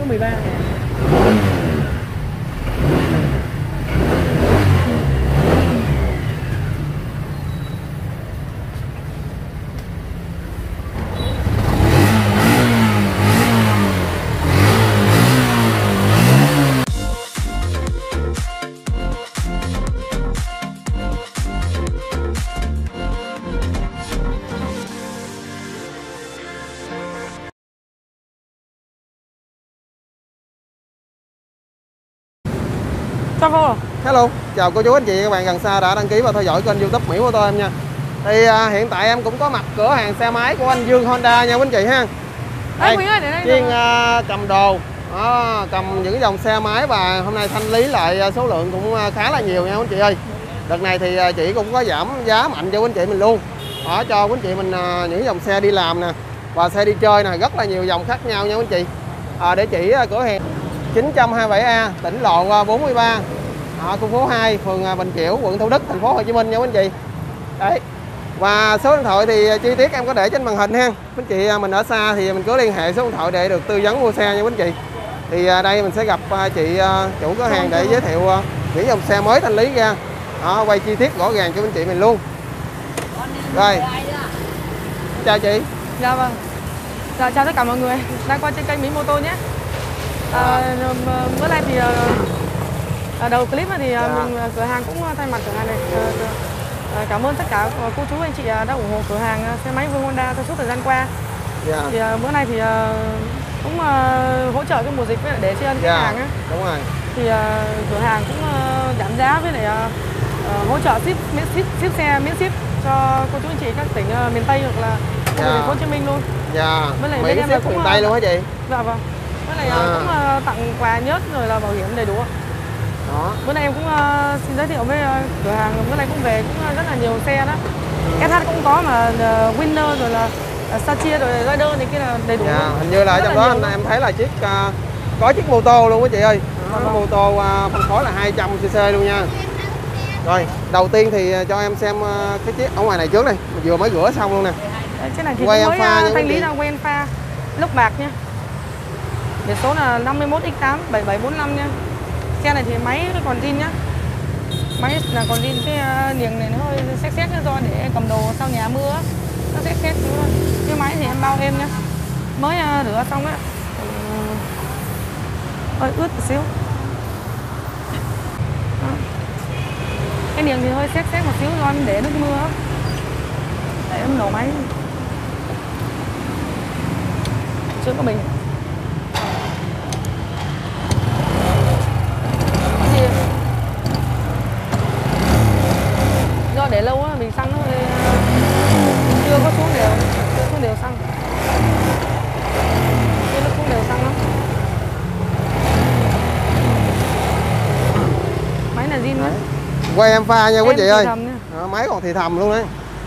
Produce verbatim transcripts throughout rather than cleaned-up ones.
mười ba ngàn. Hello, chào cô chú anh chị các bạn gần xa đã đăng ký và theo dõi kênh YouTube Mỹ Mô Tô em nha. Thì à, hiện tại em cũng có mặt cửa hàng xe máy của anh Dương Honda nha quý anh chị ha. Đây, chuyên uh, cầm đồ, đó, cầm những dòng xe máy và hôm nay thanh lý lại số lượng cũng khá là nhiều nha quý anh chị ơi. Đợt này thì chị cũng có giảm giá mạnh cho quý anh chị mình luôn. Đó, cho quý anh chị mình uh, những dòng xe đi làm nè và xe đi chơi nè, rất là nhiều dòng khác nhau nha quý anh chị. À, để chỉ uh, cửa hàng chín hai mươi bảy A, tỉnh lộ bốn mươi ba. À, khu phố hai, phường Bình Chiểu, quận Thủ Đức, thành phố Hồ Chí Minh nha quý anh chị. Đấy. Và số điện thoại thì chi tiết em có để trên màn hình ha. Quý anh chị mình ở xa thì mình cứ liên hệ số điện thoại để được tư vấn mua xe nha quý anh chị. Thì đây mình sẽ gặp chị chủ cửa hàng để giới thiệu những dòng xe mới thanh lý ra. Đó, quay chi tiết rõ ràng cho quý anh chị mình luôn. Rồi. Chào chị. Dạ vâng. Dạ, chào tất cả mọi người đang qua trên kênh Mỹ Mô Tô nhé. À, bữa nay thì À, đầu clip thì dạ. mình cửa hàng cũng thay mặt cửa hàng này à, cảm ơn tất cả cô chú anh chị đã ủng hộ cửa hàng xe máy Vương Honda trong suốt thời gian qua. Dạ. Thì uh, bữa nay thì uh, cũng uh, hỗ trợ cái mùa dịch với lại để cho khách dạ. hàng á. Đúng rồi. Thì uh, cửa hàng cũng uh, giảm giá với lại uh, uh, hỗ trợ ship miễn ship, ship xe miễn ship cho cô chú anh chị các tỉnh uh, miền Tây hoặc là dạ. thành phố Hồ Chí Minh luôn. Dạ. Với lại bên em là cũng miền Tây luôn hả chị? Dạ vâng. Với lại à. uh, cũng uh, tặng quà nhớt rồi là bảo hiểm đầy đủ. Đó. Bữa nay em cũng uh, xin giới thiệu với uh, cửa hàng, bữa nay cũng về cũng uh, rất là nhiều xe đó. Ừ. ét hát cũng có mà uh, Winner rồi là uh, Sachi rồi Rider này kia là đầy đủ. Dạ, hình như là ở trong đó anh em thấy là chiếc uh, có chiếc mô tô luôn quý chị ơi. Đó, à, mô tô uh, phân khối là hai trăm xê xê luôn nha. Rồi, đầu tiên thì uh, cho em xem uh, cái chiếc ở ngoài này trước đây, mình vừa mới rửa xong luôn nè. Cái này thì quay cũng mới uh, thanh lý ra quen pha lốc bạc nha. Biển số là năm mươi mốt x tám bảy bảy bốn lăm nha. Xe này thì máy nó còn zin nhá. Máy là còn zin, cái uh, niềng này nó hơi xét xét do để cầm đồ sau nhà mưa á. Nó xét xét thôi. Cái máy thì em bao êm nhá. Mới uh, rửa xong á. Uh, hơi ướt một xíu. Đó. Cái niềng thì hơi xét xét một xíu do em để nước mưa á. Để em nổ máy. Chưa có bình. Do để lâu á, bình xăng nó hơi chưa có xuống đều, chưa xuống đều xăng. Chưa nó xuống đều xăng lắm. Máy là zin đấy. Quay em pha nha quý chị ơi. Đó, máy còn thì thầm luôn đấy.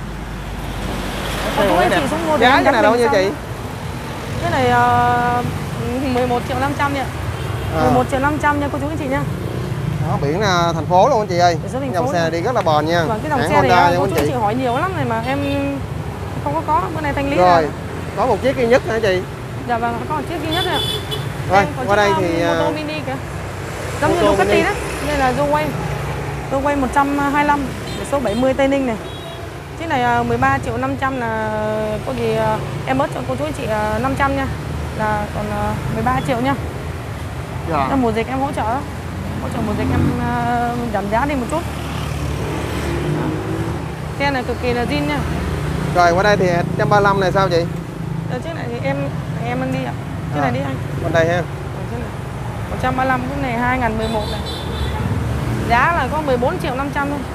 Cô anh chị xuống mua giá cái này đâu nha chị? Cái này uh, mười một triệu năm trăm nha. À. mười một triệu năm trăm nha cô chú anh chị nha. Đó, biển là thành phố luôn anh chị ơi. Dòng xe này đi rất là bền nha. Vâng, cái dòng xe Honda này cô chú anh chị hỏi nhiều lắm này mà em không có có, bữa nay thanh lý rồi. Ra. Có một chiếc duy nhất hả chị? Dạ vâng, có một chiếc duy nhất rồi. Rồi, qua đây thì mô tô mini kìa. Giống như Ducati đấy. Đây là Zoway. Zoway một trăm hai mươi lăm, biển số bảy mươi Tây Ninh này. Chiếc này mười ba triệu năm trăm là có gì em bớt cho cô chú anh chị năm trăm nha. Là còn mười ba triệu nha. Dạ. Trong mùa dịch em hỗ trợ đó. Hỗ trợ mùa dịch em uh, giảm giá đi một chút. Đó. Xe này cực kỳ là zin nha. Rồi qua đây thì một trăm ba mươi lăm này sao chị? Ở chiếc này thì em em ăn đi ạ. Chiếc à. này đi anh. Bên đây ha. một trăm ba mươi lăm cái này hai nghìn mười một này. Giá là có mười bốn triệu năm trăm thôi.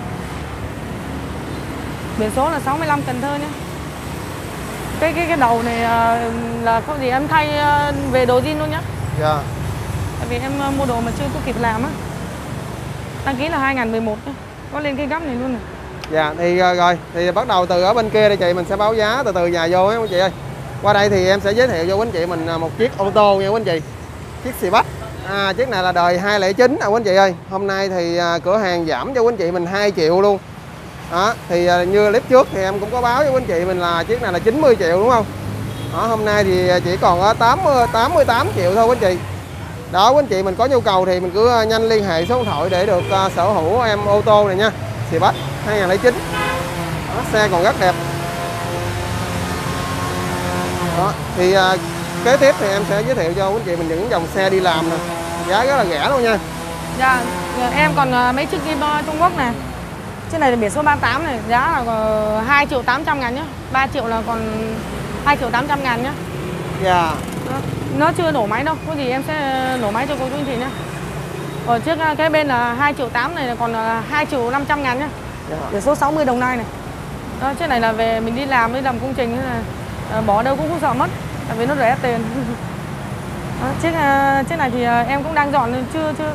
Biển số là sáu mươi lăm Cần Thơ nhé. Cái cái cái đầu này uh, là có gì em thay uh, về đồ zin luôn nhá. Dạ. Tại vì em uh, mua đồ mà chưa có kịp làm á. Đăng ký là hai nghìn mười một nhé. Có lên cái góc này luôn này. Dạ thì uh, rồi thì bắt đầu từ ở bên kia đây chị, mình sẽ báo giá từ từ nhà vô á quý chị ơi. Qua đây thì em sẽ giới thiệu cho quý anh chị mình một chiếc ô tô nha quý anh chị. Chiếc xì bách. À, chiếc này là đời hai không chín nè quý anh chị ơi. Hôm nay thì uh, cửa hàng giảm cho quý anh chị mình hai triệu luôn. Đó, thì uh, như clip trước thì em cũng có báo với quý anh chị mình là chiếc này là chín mươi triệu đúng không? Đó, hôm nay thì chỉ còn tám mươi tám triệu thôi quý anh chị. Đó quý anh chị mình có nhu cầu thì mình cứ nhanh liên hệ số điện thoại để được uh, sở hữu em ô tô này nha. Xì Bách hai không không chín. Đó, xe còn rất đẹp. Đó, thì uh, kế tiếp thì em sẽ giới thiệu cho quý anh chị mình những dòng xe đi làm nè, giá rất là rẻ luôn nha. Dạ, em còn uh, mấy chiếc Kim uh, Trung Quốc này. Chiếc này là biển số ba tám này, giá là uh, hai triệu tám trăm ngàn nhá. ba triệu là còn hai triệu tám trăm ngàn nhá. Dạ. Đó, nó chưa nổ máy đâu, có gì em sẽ nổ máy cho cô chú anh chị nhá. Ở trước uh, cái bên là hai triệu tám này là còn uh, hai triệu năm trăm ngàn nhá. Dạ. Biển số sáu mươi Đồng Nai này. Đó, chiếc này là về mình đi làm với làm công trình là uh, bỏ đâu cũng không sợ mất, tại vì nó rẻ tiền. Đó, chiếc uh, chiếc này thì uh, em cũng đang dọn nên chưa chưa.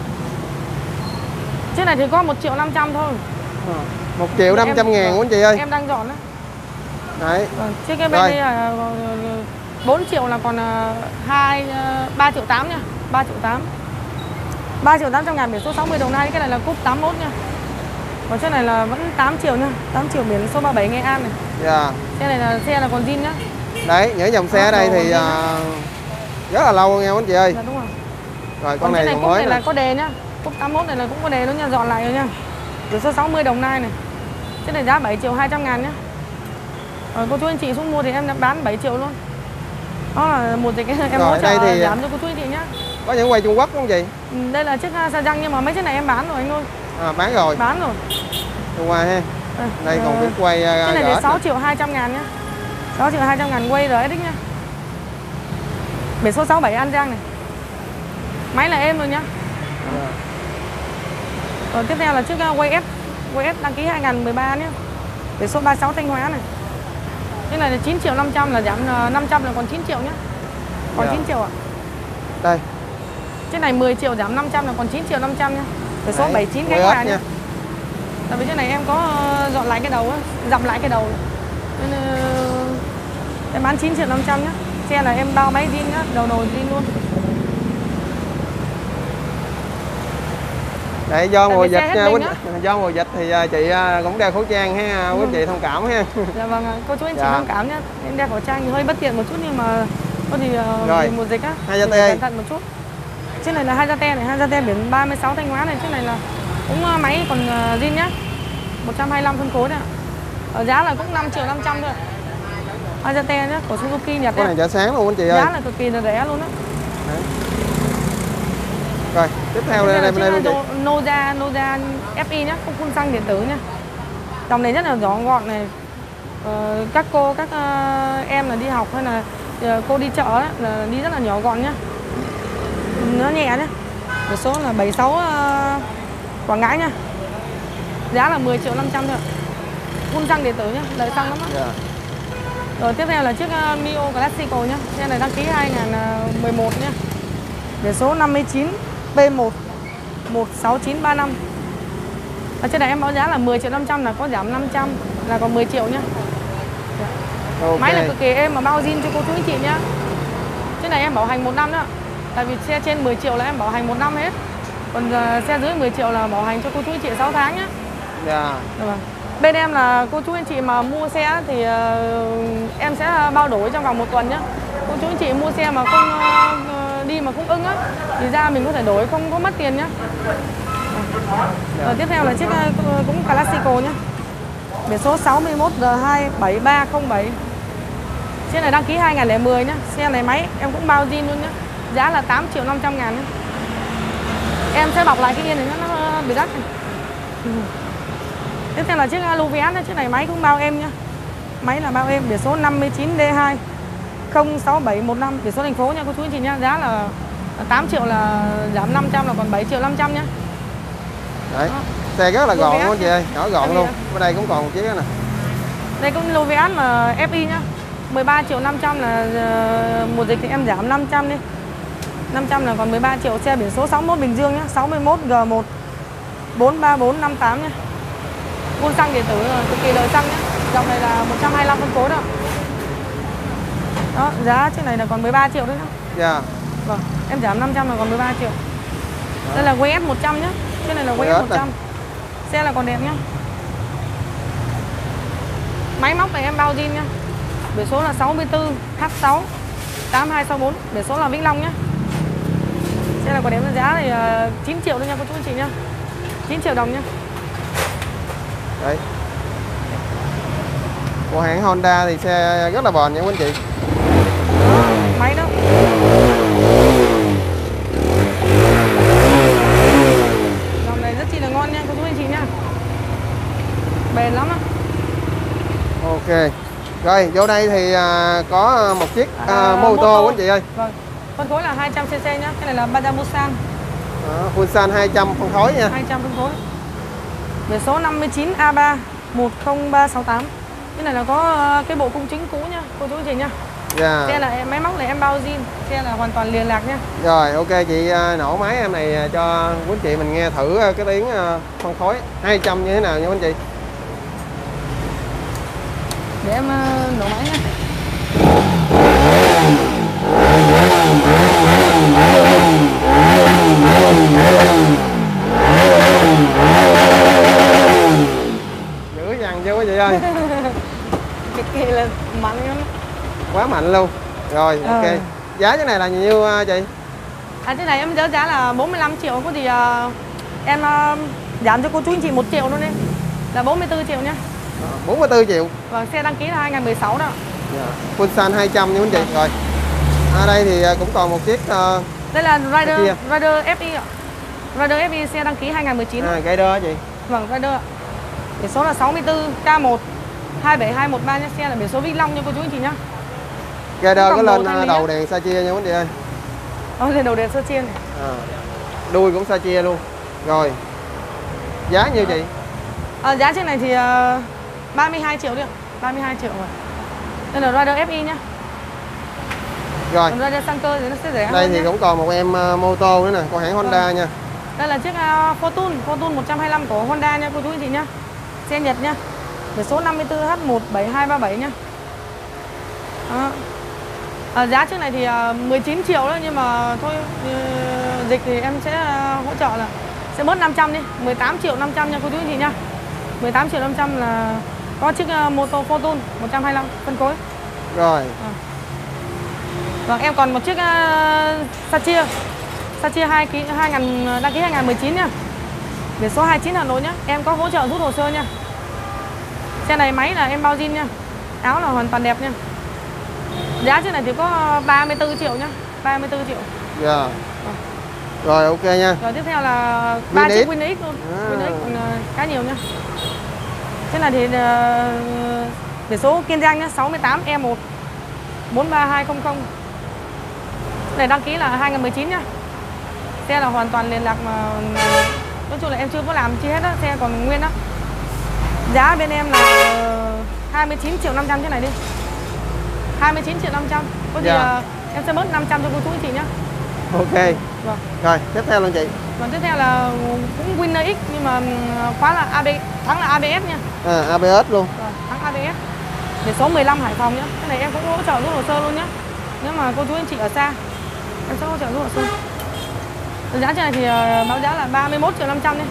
Chiếc này thì có một triệu năm trăm thôi. một triệu năm trăm ngàn quý anh chị ơi. Em đang dọn đấy. Đấy. Ờ, chiếc cái bên đây là bốn triệu là còn hai ba triệu tám nha, ba triệu tám. ba triệu tám trăm ngàn biển số sáu mươi Đồng Nai, cái này là cúp tám mốt nha. Còn chiếc này là vẫn tám triệu nha, tám triệu biển số ba mươi bảy Nghệ An này. Dạ. Xe này là xe là còn zin nhá. Đấy, những dòng xe ở đây thì uh, rất là lâu nha quý anh chị ơi. Dạ đúng rồi. Rồi con còn này, này còn cúp mới này nè. là có đề nhá. Cúp tám mốt này là cũng có đề luôn nha, dọn lại rồi nha. Biển số sáu mươi Đồng Nai này. Chiếc này giá bảy triệu hai trăm ngàn nhá. Rồi cô chú anh chị xuống mua thì em đã bán bảy triệu luôn. Đó là một dịch em hỗ trợ thì giảm cho cô chú anh chị nhá. Có những quay Trung Quốc không chị? Ừ, đây là chiếc Sa Răng nhưng mà mấy chiếc này em bán rồi anh ơi. À, bán rồi. Bán rồi. Trung Hoa ha. À, đây còn biết quay uh, cái này thì sáu triệu hai trăm ngàn nhá. sáu triệu hai trăm ngàn quay rồi đấy nhá. Biển số sáu mươi bảy An Giang này. Máy là êm rồi nhá. Yeah. Rồi tiếp theo là chiếc Way S. Way S đăng ký hai không một ba nhé. Biển số ba mươi sáu Thanh Hóa này. Cái này là chín triệu năm trăm là giảm năm trăm là còn chín triệu nhé. Còn yeah. chín triệu ạ. À? Đây. Cái này mười triệu giảm năm trăm là còn chín triệu năm trăm nhá. Biển số bảy mươi chín Khánh Hòa nhá. Tại vì cái này em có dọn lại cái đầu á, dặm lại cái đầu. Nên uh, em bán chín triệu năm trăm nhá. Xe là em bao máy zin nhá, đầu nồi zin luôn. Đấy, do mùa dịch nha, quý, do mùa dịch thì chị cũng đeo khẩu trang ha, quý ừ. chị thông cảm ha. Dạ vâng, cô chú anh chị dạ. thông cảm nhé. Em đeo khẩu trang thì hơi bất tiện một chút nhưng mà có gì rồi. mùa dịch á, hai Te cẩn thận một chút. Chiếc này là hai Te này, hai Te biển ba mươi sáu Thanh Hóa này, chiếc này là cũng máy còn zin nhá. một trăm hai mươi lăm phân khối này. Ở giá là cũng năm triệu năm trăm thôi. hai Te nhá, của Suzuki Nhật. Cái này chả sáng luôn anh chị ơi. Giá là cực kỳ là rẻ luôn á. Rồi, tiếp theo đây đây bên đây Noza Noza ép i nhá, không phun xăng điện tử nhá. Dòng này rất là nhỏ gọn này. Ờ, các cô các uh, em là đi học hay là uh, cô đi chợ ấy, là đi rất là nhỏ gọn nhá. Nó nhẹ nhá. Một số là bảy mươi sáu uh, Quảng Ngãi nhá. Giá là mười triệu năm trăm thôi. Phun xăng điện tử nhá, đợi xăng lắm á. Yeah. Rồi tiếp theo là chiếc uh, Mio Classico nhá. Xe này đăng ký hai không một một nhá. Biển số năm mươi chín P một một sáu chín ba năm. Ở trên này em báo giá là mười triệu năm trăm là có giảm năm trăm là còn mười triệu nhá. Okay. Máy là cực kỳ êm mà bao zin cho cô chú anh chị nhá. Trên này em bảo hành một năm đó. Tại vì xe trên mười triệu là em bảo hành một năm hết. Còn uh, xe dưới mười triệu là bảo hành cho cô chú anh chị sáu tháng nhá. Dạ. Yeah. Bên em là cô chú anh chị mà mua xe thì uh, em sẽ bao đổi trong vòng một tuần nhá. Cô chú anh chị mua xe mà không uh, đi mà không ưng á thì ra mình có thể đổi không có mất tiền nhá. Rồi tiếp theo là chiếc uh, cũng Classico nhá. Biển số sáu mươi mốt R hai bảy ba không bảy. Chiếc này đăng ký hai không một không nhá. Xe này máy em cũng bao zin luôn nhá. Giá là tám triệu năm trăm ngàn nhá. Em sẽ bọc lại cái yên này nó bị đắt này. Ừ. Tiếp theo là chiếc Luvian, chiếc này máy cũng bao em nhá. Máy là bao em, biển số năm mươi chín D hai không sáu bảy một năm, biển số thành phố nha cô chú anh chị nhá. Giá là tám triệu là giảm năm trăm là còn bảy triệu năm trăm nhá. Đấy. Đó. Xe rất là gọn luôn chị ơi, nhỏ gọn luôn. Bên đây cũng còn một chiếc này. Đây cũng Luvian mà ép i nhá. mười ba triệu năm trăm là mùa dịch thì em giảm năm trăm đi. năm trăm là còn mười ba triệu. Xe biển số sáu mươi mốt Bình Dương nhá, sáu mươi mốt G một bốn ba bốn năm tám nhá. Phun xăng điện tử cực kỳ lời xăng nhá. Dòng này là một trăm hai mươi lăm phân khối đó. Đó, giá chiếc này là còn mười ba triệu đấy nhá. Dạ. Yeah. Vâng, em giảm năm trăm là còn mười ba triệu. Đó. Đây là Way S một trăm nhá. Chiếc này là Way S một trăm. Này. Xe là còn đẹp nhá. Máy móc này em bao zin nhá. Biển số là sáu mươi tư H sáu tám hai sáu bốn, biển số là Vĩnh Long nhá. Xe này còn em giá này uh, chín triệu thôi nha cô chú anh chị nhá. chín triệu đồng nhá. Đấy. Của hãng Honda thì xe rất là bền nha quý anh chị. Đó, máy đó. Dòng này rất chi là ngon nha cô chú anh chị nhá. Bền lắm á. Ok. Rồi vô đây thì à, có một chiếc à, à, mô tô quý anh chị ơi. Vâng. Phân khối là hai trăm xê xê nhá. Cái này là Mazda Busan. Đó, Busan hai trăm phân khối nha. hai trăm phân khối. Biển số năm mươi chín A ba một không ba sáu tám. Cái này là có cái bộ khung chính cũ nhá cô chú anh chị nhá. Dạ. Xe là máy móc này em bao zin, xe là hoàn toàn liền lạc nha. Rồi ok chị à, nổ máy em này cho quý anh chị mình nghe thử cái tiếng à, phân khối hai trăm như thế nào nha quý anh chị. Để em uh, nổ máy nha. Dữ dằn chưa quý chị ơi. Cái kia là mạnh lắm. Quá mạnh luôn. Rồi ok. Ờ. Giá cái này là nhiêu chị? À cái này em giá giá là bốn mươi lăm triệu, có gì uh, em uh, giảm cho cô chú anh chị một triệu luôn đi. Là bốn mươi tư triệu nhá. bốn mươi tư triệu. Vâng, xe đăng ký là hai nghìn mười sáu đó. Dạ. Busan hai trăm nha quý anh chị. Rồi. Ở đây thì cũng còn một chiếc uh, đây là Rider Rider ép i ạ. Rider ép i xe đăng ký hai nghìn mười chín. À, Rider hả chị? Vâng, Rider ạ. Biển số là sáu mươi tư K một hai bảy hai một ba nhá, xe là biển số Vĩnh Long nha cô chú anh chị nhá. Rider có lên đầu đèn sa chia nha quý anh chị ơi. Đó, lên đầu đèn sa chia này. À, đuôi cũng sa chia luôn. Rồi. Giá nhiêu chị? À, giá chiếc này thì uh, ba mươi hai triệu đi ạ. ba mươi hai triệu rồi. Đây là Rider ép i nhá. Rồi. Còn Rider sang cơ thì nó sẽ rẻ hơn. Đây thì nhá. cũng còn một em uh, mô tô nữa nè, của hãng Honda Vâng. nha. Đây là chiếc uh, Fortune, Fortune một trăm hai mươi lăm của Honda nha cô chú anh chị nhá. Xe Nhật nha. Biển số năm mươi tư H một bảy hai ba bảy nhá. Đó. À, giá chiếc này thì uh, mười chín triệu đó, nhưng mà thôi uh, dịch thì em sẽ uh, hỗ trợ là sẽ bớt năm trăm đi, mười tám triệu năm trăm nha cô chú anh chị nhá. mười tám triệu năm trăm là có chiếc uh, mô tô Fortune một trăm hai mươi lăm phân khối. Rồi. À. Vâng, em còn một chiếc uh, Satia. Satia hai ký hai nghìn đăng ký hai nghìn mười chín nhá. Biển số hai mươi chín Hà Nội nhá. Em có hỗ trợ rút hồ sơ nha. Xe này máy là em bao zin nha. Áo là hoàn toàn đẹp nha. Giá chiếc này thì có ba mươi tư triệu nhá. ba mươi tư triệu. Dạ. Yeah. À. Rồi ok nha. Rồi tiếp theo là ba chiếc Win X luôn. À. Win X còn uh, khá nhiều nhá. Thế này thì uh, biển số Kiên Giang nhá, sáu mươi tám E một bốn ba hai không không. Này đăng ký là hai nghìn mười chín nhá. Xe là hoàn toàn liên lạc mà nói chung là em chưa có làm chi hết á, xe còn nguyên á. Giá bên em là hai mươi chín triệu năm trăm thế này đi. hai mươi chín triệu năm trăm. Có gì yeah. uh, em sẽ bớt năm trăm cho cô chú anh chị nhá. Ok. Vâng. Rồi, tiếp theo luôn chị. Còn tiếp theo là cũng Winner X nhưng mà khóa là a bê, thắng là a bê ét nha. À, a bê ét luôn. Rồi, thắng a bê ét. Biển số mười lăm Hải Phòng nhá. Cái này em cũng hỗ trợ rút hồ sơ luôn nhá. Nếu mà cô chú anh chị ở xa em sẽ hỗ trợ rút hồ sơ. Giá trên này thì uh, báo giá là ba mươi mốt triệu năm trăm đi.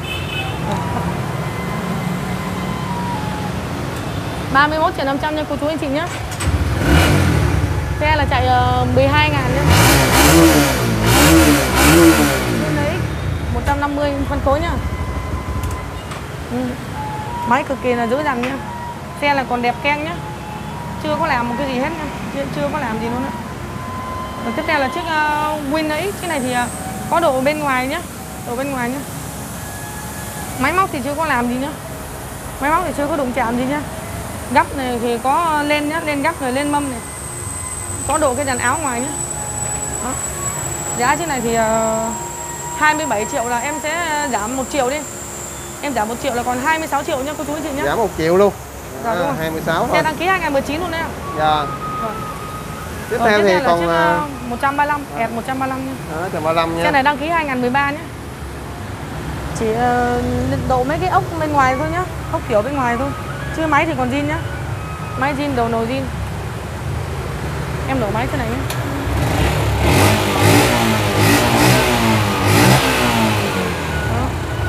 ba mươi mốt triệu năm trăm nha cô chú anh chị nhá. Xe là chạy uh, mười hai ngàn nhá. một trăm năm mươi phân khối nhá. Ừ. Máy cực kỳ là dữ dằn nhá. Xe là còn đẹp keng nhá. Chưa có làm một cái gì hết nha. Chưa, chưa có làm gì luôn á. Và tiếp theo là chiếc uh, Winner X. Cái này thì uh, có độ bên ngoài nhá. Độ bên ngoài nhá. Máy móc thì chưa có làm gì nhá. Máy móc thì chưa có đụng chạm gì nhá. Gấp này thì có lên nhá, lên gấp rồi lên mâm này. Có độ cái dàn áo ngoài nhá. Đó. Giá chiếc này thì uh, hai mươi bảy triệu là em sẽ giảm một triệu đi. Em giảm một triệu là còn hai mươi sáu triệu nha cô chú anh chị nhá. Giảm một triệu luôn. Dạ, à, hai mươi sáu thôi. Xe đăng ký hai nghìn mười chín luôn đấy ạ. Dạ. Rồi. Tiếp theo thì còn uh, một trăm ba mươi lăm, à. ẹt một trăm ba mươi lăm nha. Đó, một trăm ba mươi lăm nha. Xe này đăng ký hai nghìn mười ba nhá. Chỉ uh, độ mấy cái ốc bên ngoài thôi nhá. Ốc kiểu bên ngoài thôi. Chứ máy thì còn zin nhá. Máy zin, đầu nồi zin. Em đổ máy thế này nhá. Đó.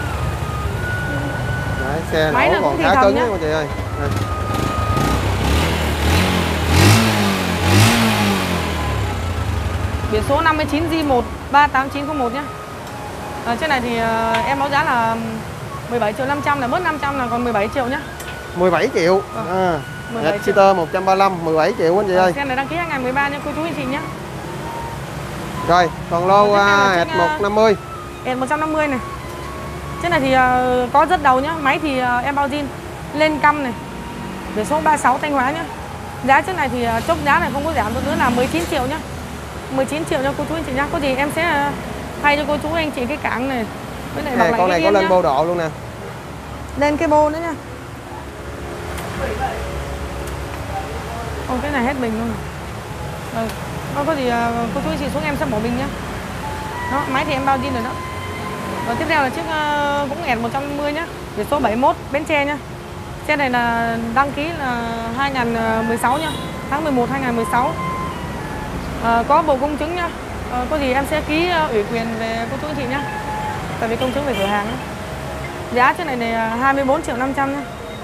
Đấy, xe máy nổ còn khá cứng nha chị ơi. À. Biển số năm chín J một ba tám chín không một nhá. À, trên này thì uh, em báo giá là mười bảy triệu năm trăm, là bớt năm trăm là còn mười bảy triệu nhá. mười bảy triệu. Vâng. À. mười bảy triệu. Exciter một trăm ba mươi lăm, mười bảy triệu anh chị ơi. Xe này đăng ký hai nghìn mười ba nha cô chú anh chị nhá. Rồi, còn lô uh, Ed một năm mươi. Ed một trăm năm mươi này. Trên này thì uh, có rất đầu nhá. Máy thì uh, em bao zin lên căm này. Biển số ba mươi sáu Thanh Hóa nhá. Giá trước này thì uh, chốc giá này không có giảm nữa là mười chín triệu nhá. mười chín triệu cho cô chú anh chị nhá. Có gì em sẽ uh, thay cho cô chú anh chị cái cảng này. Với lại Nè, con này có lên bô độ luôn nè. Lên cái bô nữa nha. Ồ, cái này hết bình luôn. Rồi, nó có gì uh, cô chú anh chị xuống em sẽ bỏ bình nhá. Đó, máy thì em bao zin rồi đó. Rồi tiếp theo là chiếc uh, cũng Ed một trăm năm mươi nhá. Biển số bảy mươi mốt Bến Tre nhá. Xe này là đăng ký là hai nghìn mười sáu nhá. Tháng mười một hai nghìn mười sáu. À, có bộ công chứng nhá. À, có gì em sẽ ký uh, ủy quyền về cô chú anh chị nhá. Tại vì công chứng về cửa hàng nhá. Giá chiếc này là hai mươi bốn triệu năm trăm nhá.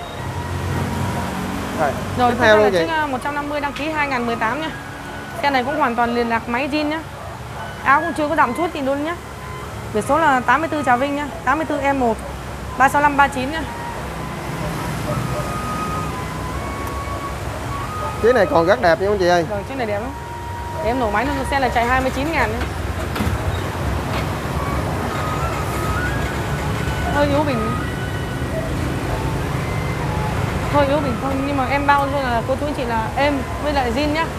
Rồi, Rồi tiếp tiếp theo theo là luôn chị. chiếc uh, một trăm năm mươi đăng ký hai nghìn mười tám nhá. Xe này cũng hoàn toàn liền lạc máy zin nhá. Áo cũng chưa có đậm chút gì luôn nhá. Biển số là tám mươi tư Trà Vinh nhá, tám mươi tư E một ba sáu năm ba chín nhá. Chiếc này còn rất đẹp nha anh chị ơi. Rồi chiếc này đẹp lắm. Để em nổ máy lên, xe là chạy hai mươi chín ngàn nhá. Hơi yếu bình. Hơi yếu bình không, nhưng mà em bao cho là cô chú anh chị là êm với lại zin nhá.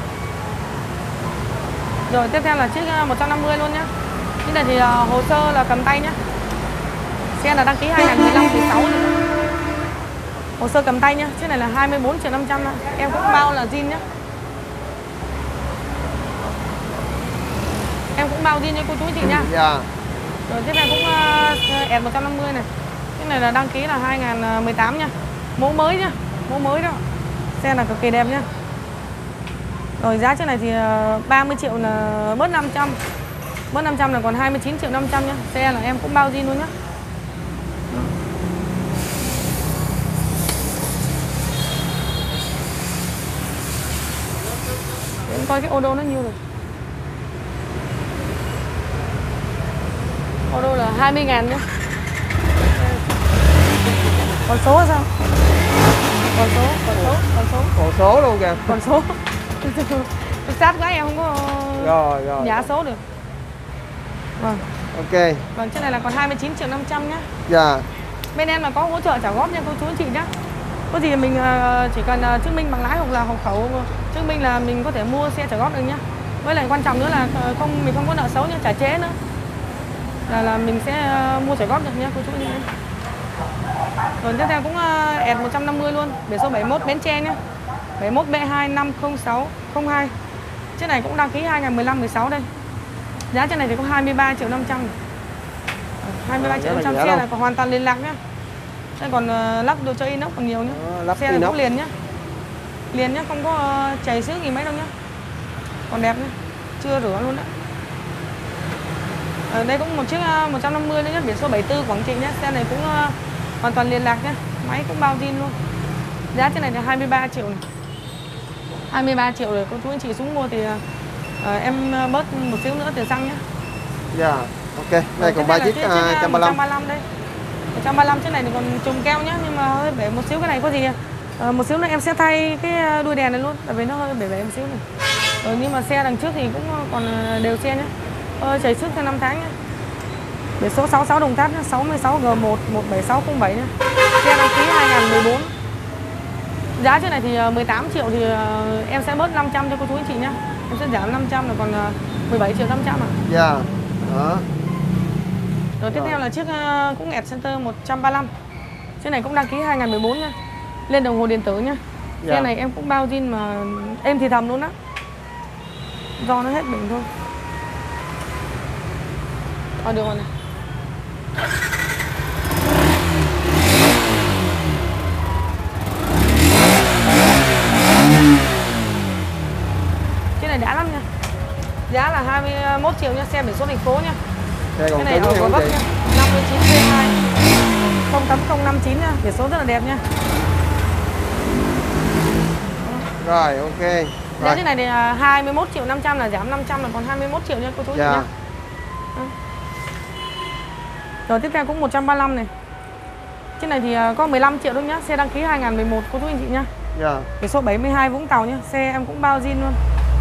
Rồi tiếp theo là chiếc một trăm năm mươi luôn nhá. Chiếc này thì uh, hồ sơ là cầm tay nhá. Xe là đăng ký hai nghìn mười lăm mười sáu này. Hồ sơ cầm tay nhá. Chiếc này là hai mươi bốn triệu năm trăm đó. Em cũng bao là zin nhá. Em cũng bao zin cho cô chú anh chị nha. Dạ. Rồi tiếp theo cũng uh, Ed một trăm năm mươi này. Chiếc này là đăng ký là hai nghìn mười tám nha. Mẫu mới nhá. Mẫu mới đó. Xe là cực kỳ đẹp nhá. Rồi giá chiếc này thì uh, ba mươi triệu là bớt năm trăm. Bớt năm trăm là còn hai mươi chín triệu năm trăm nhá. Xe là em cũng bao zin luôn nhá. Để em coi cái ô đô nó nhiêu rồi. Ô đô là hai mươi ngàn nhá. Còn số là sao? Còn số, còn số, còn số. Còn số luôn kìa. Còn số. Thực sát quá em không có Rồi rồi. giá số được. Vâng. Ok. Vâng, chiếc này là còn hai mươi chín triệu năm trăm nhá. Dạ. Bên em là có hỗ trợ trả góp nha cô chú anh chị nhá. Có gì mình chỉ cần chứng minh bằng lái hoặc là hộ khẩu, chứng minh là mình có thể mua xe trả góp được nhá. Với lại quan trọng nữa là không mình không có nợ xấu nha, trả trễ nữa. Là là mình sẽ mua trả góp được nhá cô chú anh chị nhá. Rồi tiếp theo cũng Ed một trăm năm mươi luôn, biển số bảy mươi mốt Bến Tre nhá. bảy mốt B hai năm không sáu không hai. Chiếc này cũng đăng ký hai nghìn mười lăm mười sáu đây. Giá trên này thì có hai mươi ba triệu năm trăm. hai mươi ba triệu năm trăm, xe này còn hoàn toàn liên lạc nhá. Đây còn uh, lắp đồ chơi inox còn nhiều nhá. Lắp xe này inox. cũng liền nhá. Liền nhá, không có uh, chảy xước gì mấy đâu nhá. Còn đẹp nhá. Chưa rửa luôn đó. Ở đây cũng một chiếc uh, một trăm năm mươi nữa nhá, biển số bảy mươi tư Quảng Trị nhá. Xe này cũng uh, hoàn toàn liên lạc nhá. Máy cũng bao zin luôn. Giá trên này là hai mươi ba triệu này. hai mươi ba triệu rồi cô chú anh chị xuống mua thì uh, em bớt một xíu nữa tiền xăng nhá. Dạ. Ok. Đây còn ba chiếc uh, một trăm ba mươi lăm. một trăm ba mươi lăm đây. một trăm ba mươi lăm chiếc này thì còn trùng keo nhá, nhưng mà hơi bể một xíu. Cái này có gì uh, một xíu nữa em sẽ thay cái đuôi đèn này luôn, tại vì nó hơi bể bể một xíu này. Rồi nhưng mà xe đằng trước thì cũng còn đều xe nhá. Ờ, chạy xước theo năm tháng nhá. Biển số sáu mươi sáu Đồng Tháp nhá, sáu mươi sáu G một một bảy sáu không bảy nhá. Xe đăng ký hai nghìn mười bốn. Giá chiếc này thì mười tám triệu thì em sẽ bớt năm trăm cho cô chú anh chị nhá. Em sẽ giảm năm trăm là còn mười bảy triệu năm trăm ạ. Dạ. Đó. Rồi tiếp Rồi. theo là chiếc cũng Ed Center một trăm ba mươi lăm. Chiếc này cũng đăng ký hai nghìn mười bốn nha. Lên đồng hồ điện tử nhá. Dạ. Xe này em cũng bao zin mà em thì thầm luôn á. Do nó hết bình thôi. Thôi được rồi này. Chiếc này đã lắm nha. Giá là hai mươi mốt triệu nha, xe biển số thành phố nha. Xe còn Cái này cứng ở nha Gò anh Vấp chị. nha. năm mươi chín C hai không tám không năm chín nha, biển số rất là đẹp nha. Rồi ok. Giá chiếc này thì hai mươi mốt triệu năm trăm là giảm năm trăm là còn hai mươi mốt triệu nha cô chú chị Dạ. nhá. Rồi tiếp theo cũng một trăm ba mươi lăm này. Chiếc này thì có mười lăm triệu thôi nhá, xe đăng ký hai nghìn mười một cô chú anh chị nhá. Dạ. Biển số bảy mươi hai Vũng Tàu nhá, xe em cũng bao zin luôn.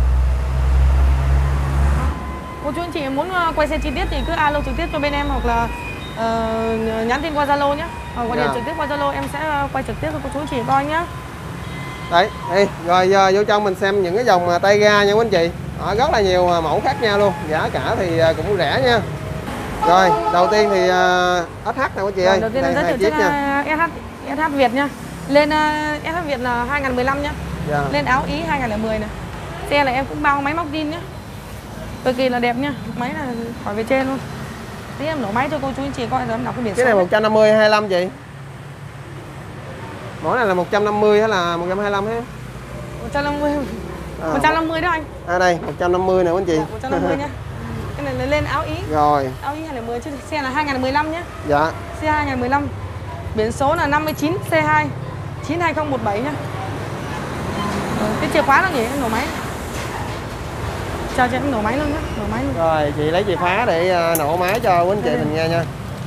Cô chú anh chị muốn quay xe chi tiết thì cứ alo trực tiếp cho bên em hoặc là uh, nhắn tin qua Zalo nhé. Hoặc gọi điện Dạ. trực tiếp qua Zalo em sẽ quay trực tiếp cho cô chú anh chị coi nhá. Đấy, đi, rồi giờ vô trong mình xem những cái dòng tay ga nha quý anh chị. Đó, rất là nhiều mẫu khác nhau luôn, giá cả thì cũng rẻ nha. Rồi, đầu tiên thì uh, ét hát nè quý chị ơi. Đầu tiên em giới thiệu chiếc ét hát, ét hát Việt nha. Lên uh, ét hát Việt là hai nghìn mười lăm nhá. Dạ. Lên áo Ý hai nghìn lẻ mười này. Xe này em cũng bao máy móc zin nhá. Cực kỳ là đẹp nhá, máy là khỏi về trên luôn. Tí em nổ máy cho cô chú anh chị coi rồi em đọc cái biển số. Cái này một trăm năm mươi hay hai mươi lăm chị? Mỗi này là một trăm năm mươi hay là một trăm hai mươi lăm hết? một trăm năm mươi. À, một trăm năm mươi đó anh. À đây, một trăm năm mươi nè quý anh chị. Dạ, một trăm năm mươi nhá. Cái này là lên áo Ý. Rồi. Áo Ý hai nghìn lẻ mười chứ xe là hai nghìn mười lăm nhá. Dạ. Xe hai nghìn mười lăm. Biển số là năm mươi chín C hai chín hai không một bảy nhá. Rồi, cái chìa khóa nó nhỉ, em nổ máy. Chào chị em nổ máy luôn nhá, nổ máy luôn. Rồi, chị lấy chìa khóa để nổ máy cho quý anh chị mình nghe nha.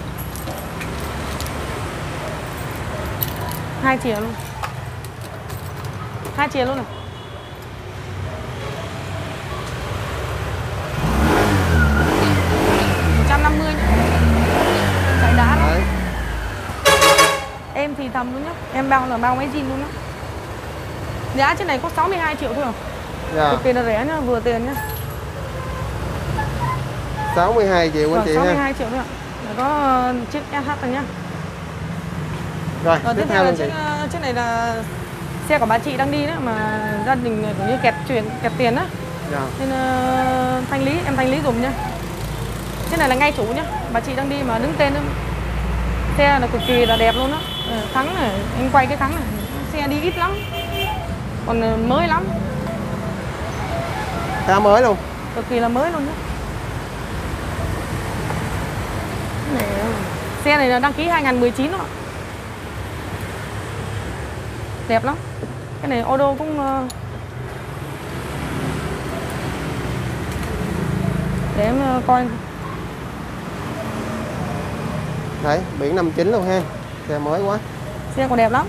Hai chìa luôn. Hai chìa luôn này. một trăm năm mươi nhá. Chạy đá lắm. Đấy. Em thì thầm luôn nhá. Em bao là bao máy zin luôn nhá. Giá trên này có sáu mươi hai triệu thôi à. Dạ. Cực kỳ là rẻ nhá, vừa tiền nhá. sáu mươi hai triệu quý anh chị sáu mươi hai ha. triệu thôi ạ. Để có chiếc ét hát này nhá. Rồi, Rồi tiếp tiếp theo theo là luôn chị. chiếc, chiếc này là xe của bà chị đang đi đó mà gia đình cũng như kẹt chuyển kẹt tiền á. Dạ. Nên uh, thanh lý, em thanh lý dùm nhá. Chiếc này là ngay chủ nhá, bà chị đang đi mà đứng tên đó. Xe là cực kỳ là đẹp luôn á. Thắng này, anh quay cái thắng này, xe đi ít lắm. Còn mới lắm. Khá mới luôn. Cực kỳ là mới luôn nhá. Này, xe này là đăng ký hai nghìn mười chín rồi. Đẹp lắm. Cái này ô tô cũng uh... để em uh, coi. Đấy, biển năm chín luôn ha. Xe mới quá. Xe còn đẹp lắm.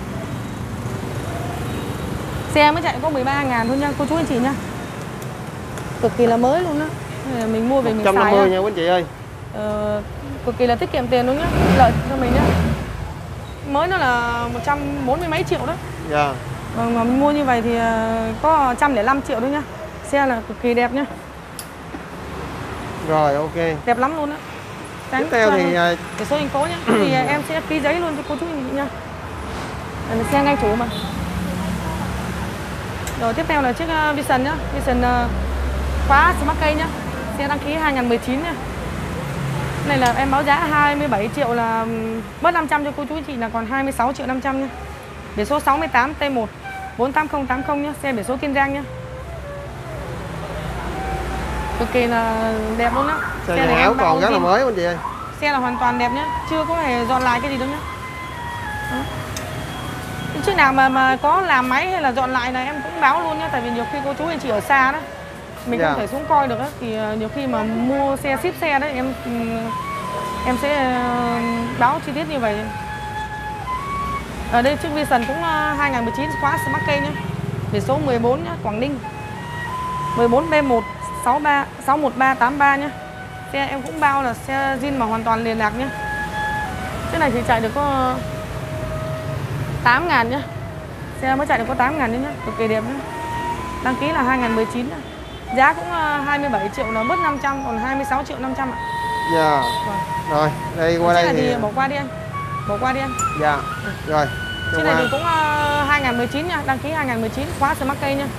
Xe mới chạy có mười ba ngàn thôi nha cô chú anh chị nha. Cực kỳ là mới luôn á. Mình mua về mình xài một trăm năm mươi nha quý anh chị ơi. Ờ, cực kỳ là tiết kiệm tiền luôn nhá, lợi cho mình nhá. Mới nó là một trăm bốn mươi mấy triệu đó. Dạ. Mà mình mua như vậy thì có một trăm lẻ năm triệu thôi nhá. Xe là cực kỳ đẹp nhá. Rồi, ok. Đẹp lắm luôn á. Tiếp theo thì cái số thành phố nhá. Thì em sẽ ký giấy luôn cho cô chú anh chị nha. Đây là xe ngay chủ mà. Rồi tiếp theo là chiếc Vision nhá. Vision khóa Smart Key nhá. Xe đăng ký hai nghìn mười chín nhá. Này là em báo giá hai mươi bảy triệu là bớt năm trăm cho cô chú anh chị là còn hai mươi sáu triệu năm trăm nhá. Biển số sáu mươi tám T một bốn tám không tám không nhá, xe biển số Kiên Giang nhá. Cực kỳ là đẹp luôn á. Xe, xe này áo còn rất là mới anh chị ơi. Xe là hoàn toàn đẹp nhá, chưa có hề dọn lại cái gì đâu nhá. Đó. Chiếc nào mà mà có làm máy hay là dọn lại là em cũng báo luôn nhá, tại vì nhiều khi cô chú anh chị ở xa đó mình dạ. không thể xuống coi được á, thì nhiều khi mà mua xe ship xe đấy em em sẽ báo chi tiết như vậy. Ở đây chiếc Vision cũng hai nghìn mười chín khóa Smart Key nhá. Biển số mười bốn nhá, Quảng Ninh. mười bốn B một sáu ba sáu một ba tám ba nhá. Xe em cũng bao là xe zin mà hoàn toàn liền lạc nhá. Cái này thì chạy được có tám ngàn nhá. Xe mới chạy được có tám ngàn nhá, cực kỳ đẹp nhá. Đăng ký là hai nghìn mười chín nhá. Giá cũng hai mươi bảy triệu, nó bớt năm trăm còn hai mươi sáu triệu năm trăm ạ. Dạ. Vâng. Rồi, đây qua đây thì... thì bỏ qua đi anh. Bỏ qua đi anh. Dạ. Ừ. Rồi. Chiếc này thì cũng uh, hai nghìn mười chín nha, đăng ký hai nghìn mười chín, khóa Smart Key nha.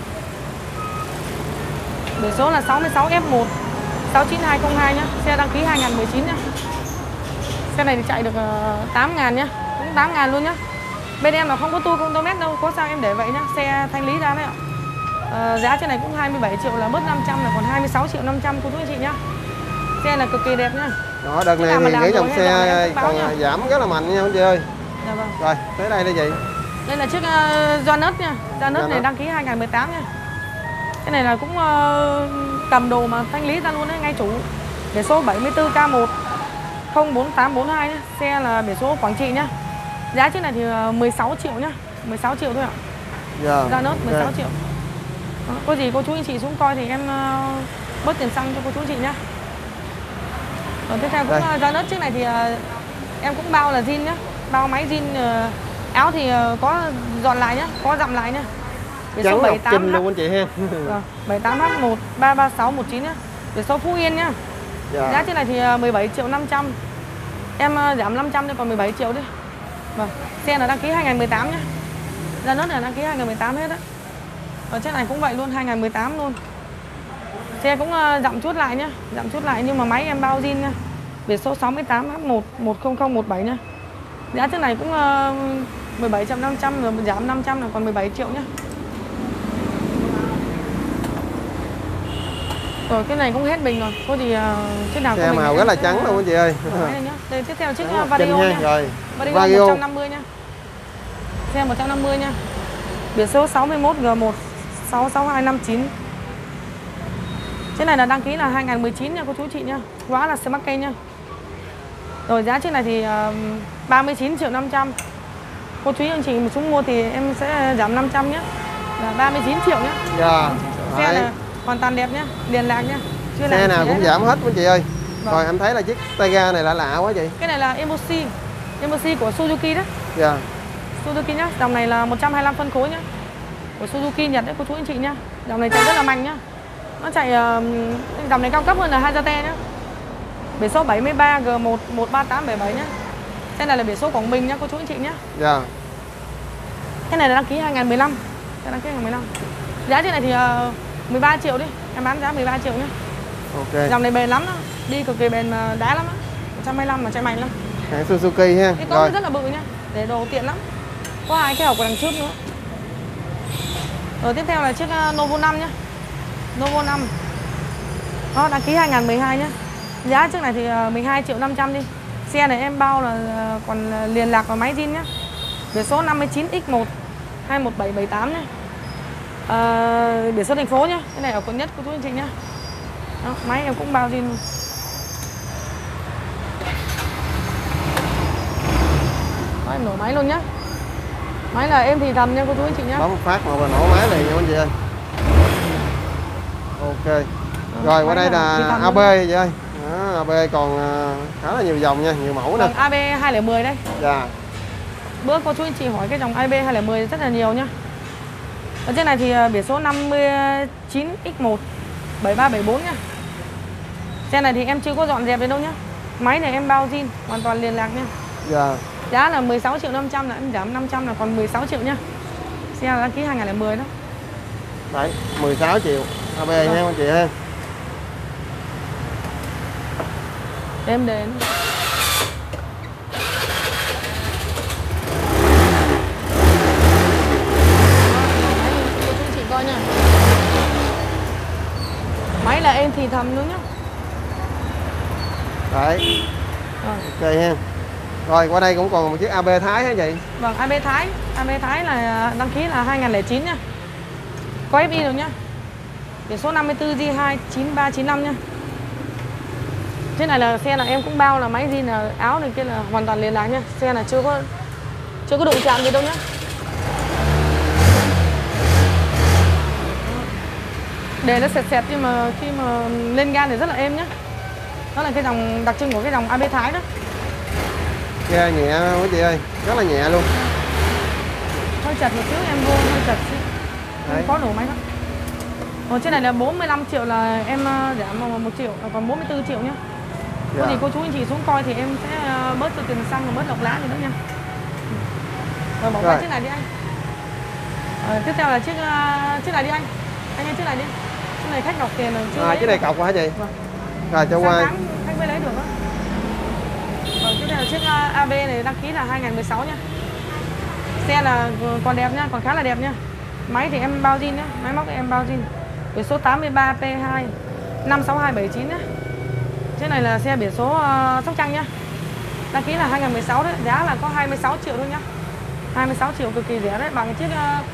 Biển số là sáu mươi sáu F một sáu chín hai không hai nhá, xe đăng ký hai nghìn mười chín nhá. Xe này thì chạy được uh, tám ngàn nhá, cũng tám ngàn luôn nhá. Bên em là không có tua không tô mét đâu, có sao em để vậy nhá, xe thanh lý ra đấy ạ. Uh, giá trên này cũng hai mươi bảy triệu là bớt năm trăm là còn hai mươi sáu triệu năm trăm cô chú anh chị nhá. Xe là cực kỳ đẹp nhá. Đó, đợt này thì cái dòng xe còn nha. Giảm rất là mạnh nha anh chị ơi. Dạ vâng. Rồi, tới đây đây chị. Đây là chiếc uh, Donet nha. Donet này đăng ký hai nghìn mười tám nha. Cái này là cũng uh, cầm đồ mà thanh lý ra luôn đấy, ngay chủ. Biển số bảy mươi tư K một không bốn tám bốn hai nhá. Xe là biển số Quảng Trị nhá. Giá chiếc này thì mười sáu triệu nhá, mười sáu triệu thôi ạ. Yeah. Ra nốt mười sáu Okay. triệu. Đó, có gì cô chú anh chị xuống coi thì em uh, bớt tiền xăng cho cô chú anh chị nhá. Rồi tiếp theo cũng uh, ra nốt chiếc này thì uh, em cũng bao là zin nhá, bao máy zin, uh, áo thì uh, có dọn lại nhá, có dặm lại nhá. Biển số bảy tám luôn anh chị ha. bảy tám H một ba ba sáu một chín nhá. Biển số Phú Yên nhá. Yeah. Giá chiếc này thì uh, mười bảy triệu năm trăm. Em uh, giảm năm trăm đi còn mười bảy triệu đi. Vâng, xe là đăng ký hai nghìn không trăm mười tám nhá. Ra nốt là đăng ký hai nghìn không trăm mười tám hết á. Ở chiếc này cũng vậy luôn, hai nghìn không trăm mười tám luôn. Xe cũng uh, dặm chút lại nhá, dặm chút lại nhưng mà máy em bao zin nha. Biển số sáu mươi tám H một một không không một bảy nhá. Giá chiếc này cũng uh, mười bảy triệu năm trăm rồi giảm năm trăm là còn mười bảy triệu nhá. Rồi cái này cũng hết bình rồi, có gì uh, chiếc nào xe màu rất là trắng luôn anh chị ơi. Đây tiếp theo chiếc uh, Vario nhá. Rồi. Vario, Vario một trăm năm mươi nhá. Xe một trăm năm mươi nhá. Biển số sáu mươi mốt G một sáu sáu hai năm chín. Chiếc này là đăng ký là hai nghìn không trăm mười chín nha cô chú chị nhá. Hóa là Smart Cây nhá. Rồi giá chiếc này thì uh, ba mươi chín triệu năm trăm. Cô chú anh chị mà xuống mua thì em sẽ giảm năm trăm nhá. Là ba mươi chín triệu nhá. Dạ. Xe là hoàn toàn đẹp nhá, liền lạc nhá. Chưa xe nào cũng giảm hết anh chị ơi. Vâng. Rồi em thấy là chiếc tay ga này lạ lạ quá chị. Cái này là Emosi, Emosi của Suzuki đó. Dạ. Suzuki nhá, dòng này là một trăm hai mươi lăm phân khối nhá. Của Suzuki Nhật đấy cô chú anh chị nhá. Dòng này chạy rất là mạnh nhá. Nó chạy uh, dòng này cao cấp hơn là Hayate nhá. Biển số bảy mươi ba G một một ba tám bảy bảy nhá. Cái này là biển số Quảng Bình nhá cô chú anh chị nhá. Dạ. Cái này là đăng ký hai nghìn không trăm mười lăm. Cái đăng ký hai nghìn không trăm mười lăm. Giá trên này thì uh, mười ba triệu đi. Em bán giá mười ba triệu nhá. Ok. Dòng này bền lắm đó. Đi cực kỳ bền mà đá lắm á. một trăm hai mươi lăm mà chạy mạnh lắm. Hãng Suzuki ha. Cái cốp rất là bự nhá. Để đồ tiện lắm. Có hai cái hộc ở đằng trước nữa. Rồi tiếp theo là chiếc uh, Novo năm nhá. Novo năm. Đó, đăng ký hai nghìn không trăm mười hai nhá. Giá chiếc này thì uh, mười hai triệu năm trăm đi. Xe này em bao là uh, còn liền lạc vào máy zin nhá. Biển số năm mươi chín X một hai một bảy bảy tám nhá. Uh, biển số thành phố nhá. Cái này ở quận Nhất của chú anh chị nhá. Đó, máy em cũng bao zin luôn. Đó, em nổ máy luôn nhá. Máy là em thì thầm nha cô chú anh chị nhá. Bấm một phát mà bà nổ máy liền nha anh chị ơi. Ok. Rồi qua đây là a bê chị ơi. Đó, a bê còn khá là nhiều dòng nha, nhiều mẫu nè. a bê hai không một không đây. Dạ. Bữa cô chú anh chị hỏi cái dòng a bê hai không một không rất là nhiều nhá. Ở trên này thì biển số năm mươi chín X một bảy ba bảy bốn nhá. Xe này thì em chưa có dọn dẹp đến đâu nhá. Máy này em bao zin, hoàn toàn liền lạc nhá. Dạ. Giá là mười sáu triệu năm trăm là em giảm năm trăm là còn mười sáu triệu nhá. Xe là đăng ký hai nghìn không trăm mười đó. Đấy, mười sáu triệu a bê nha anh chị ha. Em đến. Chị coi nha. Máy là em thì thầm luôn nhá. Đấy. Rồi. Ok ha. Rồi qua đây cũng còn một chiếc a bê Thái hả chị? Vâng, a bê Thái. a bê Thái là đăng ký là hai nghìn không trăm lẻ chín nha. Có ép i rồi nhá. Biển số năm mươi tư G hai chín ba chín năm nhá. Thế này là xe là em cũng bao là máy zin là áo này kia là hoàn toàn liền lạc nhá. Xe là chưa có chưa có đụng chạm gì đâu nhá. Để nó sẹt sẹt nhưng mà khi mà lên ga thì rất là êm nhá. Đó là cái dòng đặc trưng của cái dòng a bê Thái đó. Ga nhẹ quý chị ơi, rất là nhẹ luôn. Hơi chật một chút em vô hơi chật xíu. Không có nổ máy lắm. Còn trên này là bốn mươi lăm triệu là em giảm một triệu, còn bốn mươi tư triệu nhá. Dạ. Có gì cô chú anh chị xuống coi thì em sẽ bớt cho tiền xăng và bớt lọc lá gì nữa nha. Rồi bỏ qua chiếc này đi anh. Rồi, tiếp theo là chiếc uh, chiếc này đi anh. Anh ơi chiếc này đi. Chiếc này khách đọc tiền rồi chưa? À, chiếc này cọc hả chị? Vâng. Rồi cho qua. Khách mới lấy được đó. Rồi tiếp theo là chiếc uh, a bê này đăng ký là hai nghìn không trăm mười sáu nhá. Xe là còn đẹp nhá, còn khá là đẹp nhá. Máy thì em bao zin nhá, máy móc thì em bao zin. Biển số tám mươi ba P hai năm sáu hai bảy chín nhá. Chiếc này là xe biển số uh, Sóc Trăng nhá. Đăng ký là hai nghìn không trăm mười sáu đấy, giá là có hai mươi sáu triệu thôi nhá. hai mươi sáu triệu cực kỳ rẻ đấy, bằng chiếc uh,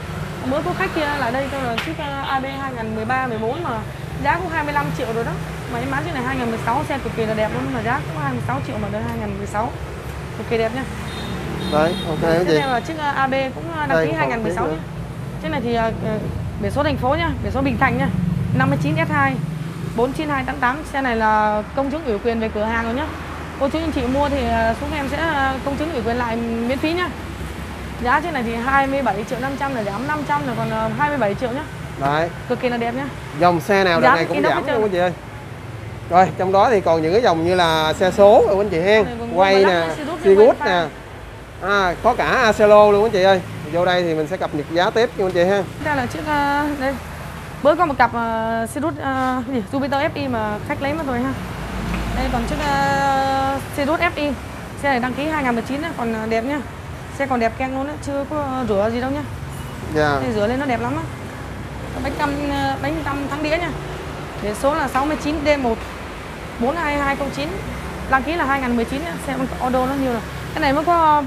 Mới có khách kia lại đây tôi là chiếc a bê hai nghìn mười ba mười bốn mà giá cũng hai mươi lăm triệu rồi đó. Mà em bán chiếc này hai nghìn mười sáu, xe cực kỳ là đẹp luôn, mà giá cũng hai mươi sáu triệu mà đời hai nghìn mười sáu. Cực kỳ đẹp nha. Đấy, ok cái gì? Tiếp theo là chiếc a bê cũng đăng ký hai nghìn mười sáu nhé. Chiếc này thì uh, biển số thành phố nhá, biển số Bình Thạnh nhá. năm mươi chín S hai bốn chín hai tám tám. Xe này là công chứng ủy quyền về cửa hàng rồi nhá. Cô chú anh chị mua thì xuống em sẽ công chứng ủy quyền lại miễn phí nhá. Giá trên này thì hai mươi bảy triệu năm trăm là giảm năm trăm là còn hai mươi bảy triệu nhá. Đấy. Cực kỳ là đẹp nhá. Dòng xe nào đợt này cũng giảm luôn anh chị ơi. Rồi, trong đó thì còn những cái dòng như là xe số rồi anh chị hen, quay nè, Seagood nè. À, có cả Acelo luôn anh chị ơi. Vô đây thì mình sẽ cập nhật giá tiếp cho anh chị ha. Đây là chiếc uh, đây. Bữa có một cặp uh, Seagood uh, gì Jupiter ép i mà khách lấy mất rồi ha. Đây còn chiếc uh, Seagood ép i. Xe này đăng ký hai nghìn mười chín còn đẹp nhá. Xe còn đẹp keng luôn á, chưa có rửa gì đâu nhá. Dạ. Đây, rửa lên nó đẹp lắm á. Bánh căm bánh căm thắng đĩa nha. Biển số là sáu mươi chín D một bốn hai hai không chín. Đăng ký là hai nghìn mười chín nhá. Xe auto nó nhiều rồi. Cái này mới có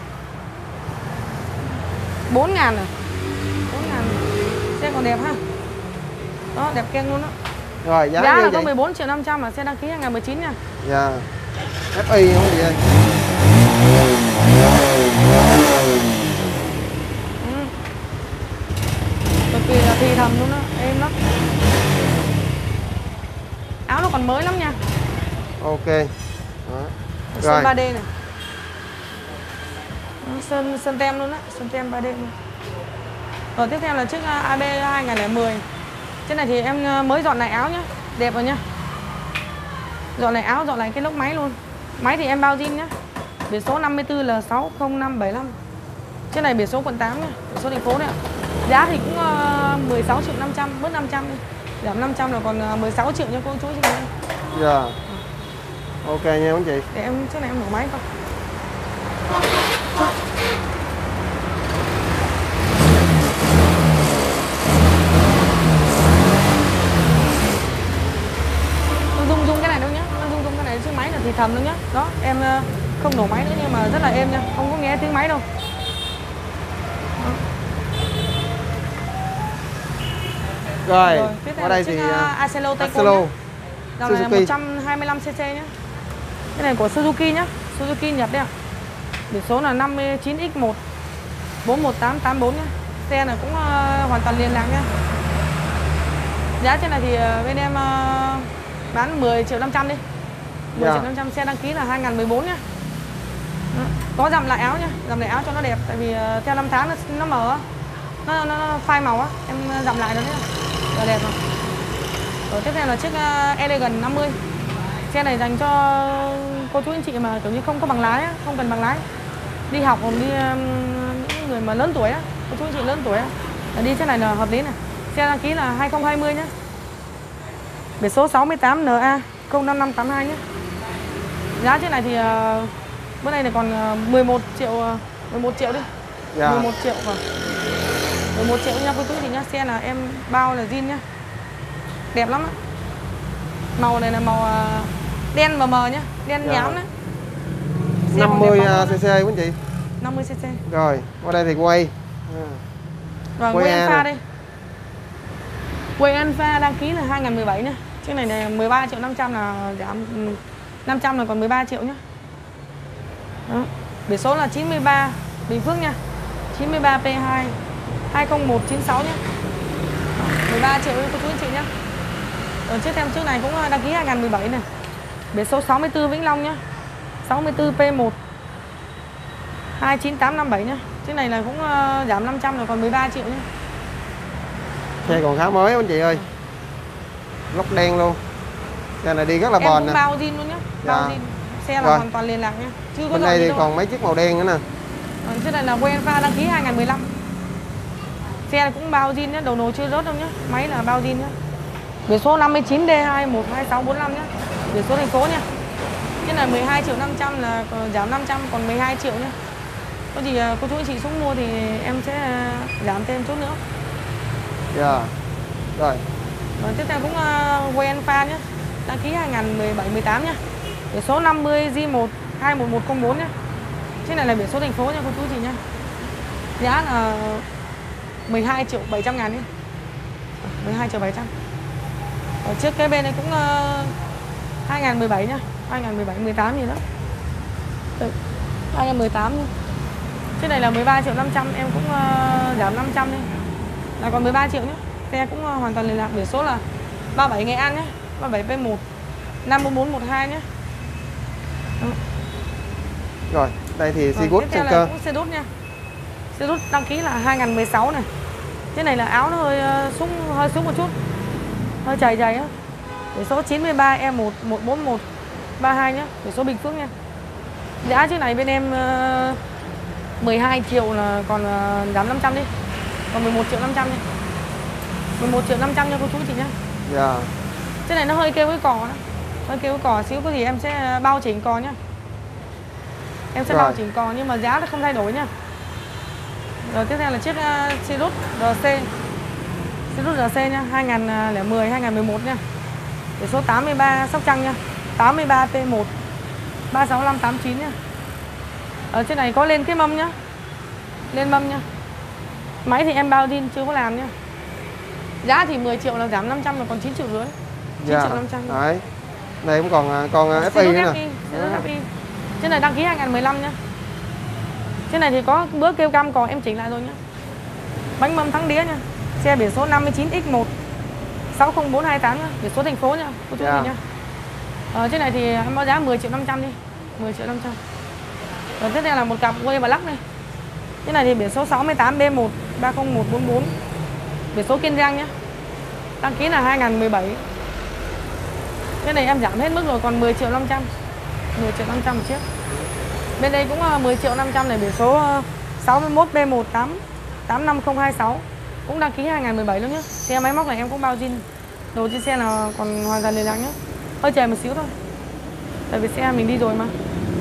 bốn ngàn rồi. bốn ngàn. Xe còn đẹp ha. Đó, đẹp keng luôn đó. Rồi, giá, giá là vậy? có mười bốn triệu năm trăm mà xe đăng ký hai nghìn mười chín nha. Dạ. ép i không gì ơi. Ừ. Cực kỳ là thì thầm luôn đó, êm lắm. Áo nó còn mới lắm nha. Ok. Đó. Sơn ba D này. Sơn, sơn tem luôn á, sơn tem ba D luôn. Rồi tiếp theo là chiếc a bê hai nghìn không trăm mười. Chiếc này thì em mới dọn lại áo nhá, đẹp rồi nhá. Dọn lại áo, dọn lại cái lốc máy luôn. Máy thì em bao zin nhá. Biển số năm mươi tư L sáu không năm bảy lăm. Chiếc này biển số quận tám nhá, biển số thành phố đấy ạ. Giá thì cũng uh, mười sáu triệu năm trăm, bớt năm trăm đi. Giảm năm trăm là còn uh, mười sáu triệu nha cô chú chị em. Dạ. Ok nha anh chị. Để em chiếc này em mở máy coi. Rung rung cái này đâu nhá, rung rung cái này chiếc máy là thì thầm đâu nhá. Đó, em không nổ máy nữa nhưng mà rất là êm nha, không có nghe tiếng máy đâu. Đó. Rồi, Rồi tiếp theo ở đây chiếc thì uh, Acelo Taycan Acelo nhá. Dòng này là Suzuki một trăm hai mươi lăm xê xê nhá. Cái này của Suzuki nhá, Suzuki Nhật đấy ạ. Biển số là năm mươi chín X một bốn một tám tám bốn nhá. Xe này cũng uh, hoàn toàn liền lạc nhá. Giá trên này thì uh, bên em uh, bán mười triệu năm trăm đi. mười Dạ. triệu năm trăm, xe đăng ký là hai nghìn mười bốn nhá. Đó. Có dặm lại áo nhá, dặm lại áo cho nó đẹp tại vì uh, theo năm tháng nó nó mờ nó, nó, nó phai màu á, em dặm lại rồi đấy. Rồi đẹp rồi. Rồi tiếp theo là chiếc uh, Elegant năm mươi. Xe này dành cho cô chú anh chị mà kiểu như không có bằng lái á, không cần bằng lái. Đi học hoặc đi um, những người mà lớn tuổi á, cô chú anh chị lớn tuổi á, là đi xe này là hợp lý này. Xe đăng ký là hai không hai không nhá. Biển số sáu mươi tám N A không năm năm tám hai nhá. Giá trên này thì uh, bữa nay này còn uh, mười một triệu uh, mười một triệu đi. Dạ. mười một triệu vâng. mười một triệu nha cô chú chị nhá. Xe là em bao là zin nhá. Đẹp lắm á. Màu này là màu uh, đen và mờ nhá, đen Dạ. nhám đấy. năm mươi xê xê quý anh chị. năm mươi xê xê. Rồi, qua đây thì quay. Và quay Alpha đây. Quay Alpha đăng ký là hai nghìn mười bảy nhá. Chiếc này là mười ba triệu năm trăm là giảm năm trăm là còn mười ba triệu nhá. Đó. Biển số là chín mươi ba Bình Phước nha. chín mươi ba P hai hai không một chín sáu nhá. mười ba triệu cho cô chú anh chị nhá. Ở chiếc thêm trước này cũng đăng ký hai nghìn mười bảy này. Biển số sáu mươi tư Vĩnh Long nhá. sáu mươi tư P một hai chín tám năm bảy nhá. Chiếc này là cũng uh, giảm năm trăm rồi còn mười ba triệu nhá. Xe còn khá mới anh chị ơi. Lốc đen luôn. Xe này đi rất là em bền cũng nè. bao zin luôn nhá. Dạ. Bao zin. Xe là Rồi. hoàn toàn liền lạc nhá. Chưa có Bên đây thì đâu. còn mấy chiếc màu đen nữa nè. Còn chiếc này là quay Alpha đăng ký hai nghìn mười lăm. Xe này cũng bao zin nhá, đầu nồi chưa rớt đâu nhá. Máy là bao zin nhá. Biển số năm mươi chín D hai một hai sáu bốn lăm nhá. Biển số thành phố nha. Cái này mười hai triệu năm trăm là giảm năm trăm còn mười hai triệu nhá. Có gì cô chú anh chị xuống mua thì em sẽ giảm thêm chút nữa. Dạ. Rồi. Rồi tiếp theo cũng uh, quay Alpha nhá. Đăng ký hai nghìn mười bảy mười tám nhá. Biển số năm mươi J một hai một một không bốn nhá. Chiếc này là biển số thành phố nha cô chú chị nhá. Giá là mười hai triệu bảy trăm ngàn nhé. mười hai triệu bảy trăm. Ở trước cái bên này cũng uh, hai nghìn mười bảy nhá. hai nghìn mười bảy, mười tám gì đó. Đấy, hai nghìn mười tám nhá. Cái này là mười ba triệu năm trăm, em cũng uh, giảm năm trăm đi. Là còn mười ba triệu nhé. Xe cũng uh, hoàn toàn liên lạc, biển số là ba mươi bảy Nghệ An nhé. ba mươi bảy P một năm bốn bốn một hai nhé. Đó. Rồi, đây thì Rồi, Seagood tiếp theo Center. là cũng xe đút nha. Xe đút đăng ký là hai nghìn mười sáu này. Cái này là áo nó hơi uh, xuống hơi xuống một chút. Hơi chảy chảy á. Biển số chín mươi ba E một một bốn một ba hai nhá, biển số Bình Phước nha. Giá chiếc này bên em uh, mười hai triệu là còn uh, giảm năm trăm đi. Còn mười một triệu năm trăm đi. mười một triệu năm trăm cho cô chú chị nhá. Dạ. Cái này nó hơi kêu cái cò đó. Hơi kêu cái cò xíu, có gì em sẽ bao chỉnh cò nhá. Em sẽ Rồi. bao chỉnh cò nhưng mà giá nó không thay đổi nhá. Rồi tiếp theo là chiếc uh, Sirius rờ xê. Sirius rờ xê nha, hai nghìn lẻ mười, hai nghìn mười một nha. Biển số tám mươi ba Sóc Trăng nha. tám mươi ba P một ba sáu năm tám chín nha. Ở trên này có lên cái mâm nhá. Lên mâm nhá. Máy thì em bao zin chưa có làm nhá. Giá thì mười triệu là giảm năm trăm là còn chín triệu rưỡi. chín Dạ. triệu năm trăm. Đấy. Đây cũng còn còn ép i nữa nè. ép i. Trên này đăng ký hai nghìn mười lăm nhá. Trên này thì có bữa kêu cam cò em chỉnh lại rồi nhá. Bánh mâm thắng đĩa nha. Xe biển số năm mươi chín X một sáu không bốn hai tám nhá, biển số thành phố nha, cô chú Dạ. nhá. Ở trên này thì em báo giá mười triệu năm trăm đi. mười triệu năm trăm. Rồi tiếp theo là một cặp quay Black này. Cái này thì biển số sáu mươi tám B một ba không một bốn bốn. Biển số Kiên Giang nhá. Đăng ký là hai nghìn mười bảy. Cái này em giảm hết mức rồi còn mười triệu năm trăm. mười triệu năm trăm một chiếc. Bên đây cũng mười triệu năm trăm này, biển số sáu mươi mốt B một tám tám năm không hai sáu. Cũng đăng ký hai nghìn mười bảy luôn nhá. Xe máy móc này em cũng bao zin. Đồ trên xe là còn hoàn toàn liên lạc nhá. Hơi chảy một xíu thôi. Tại vì xe mình đi rồi mà.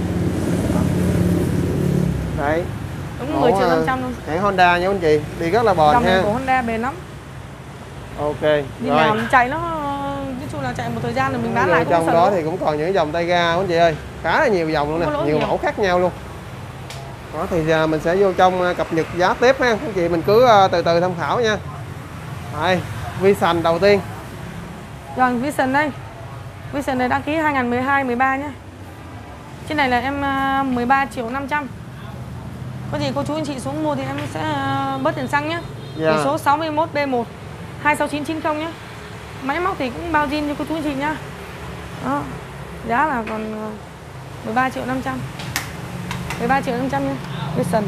Đấy. Đúng mười triệu năm trăm luôn. Hãng Honda nha anh chị, đi rất là bền Dòng ha. này của Honda bền lắm. Ok. Đi Rồi. làm chạy nó nói chung là chạy một thời gian rồi mình bán Rồi lại cũng trong sợ đó lắm. thì cũng còn những dòng tay ga anh chị ơi, khá là nhiều dòng luôn nè, nhiều, nhiều mẫu khác nhau luôn. Đó thì giờ mình sẽ vô trong cập nhật giá tiếp ha, anh chị mình cứ từ từ tham khảo nha. Đây, Vision đầu tiên. Rồi Vision đây. Vision này đăng ký hai nghìn mười hai mười ba nhá. Trên này là em mười ba triệu năm trăm. Có gì cô chú anh chị xuống mua thì em sẽ bớt tiền xăng nhá. Dạ. Biển số sáu mươi mốt B một hai sáu chín chín không nhá. Máy móc thì cũng bao zin cho cô chú anh chị nhá. Đó. Giá là còn mười ba triệu năm trăm. mười ba triệu năm trăm nhá. Vision.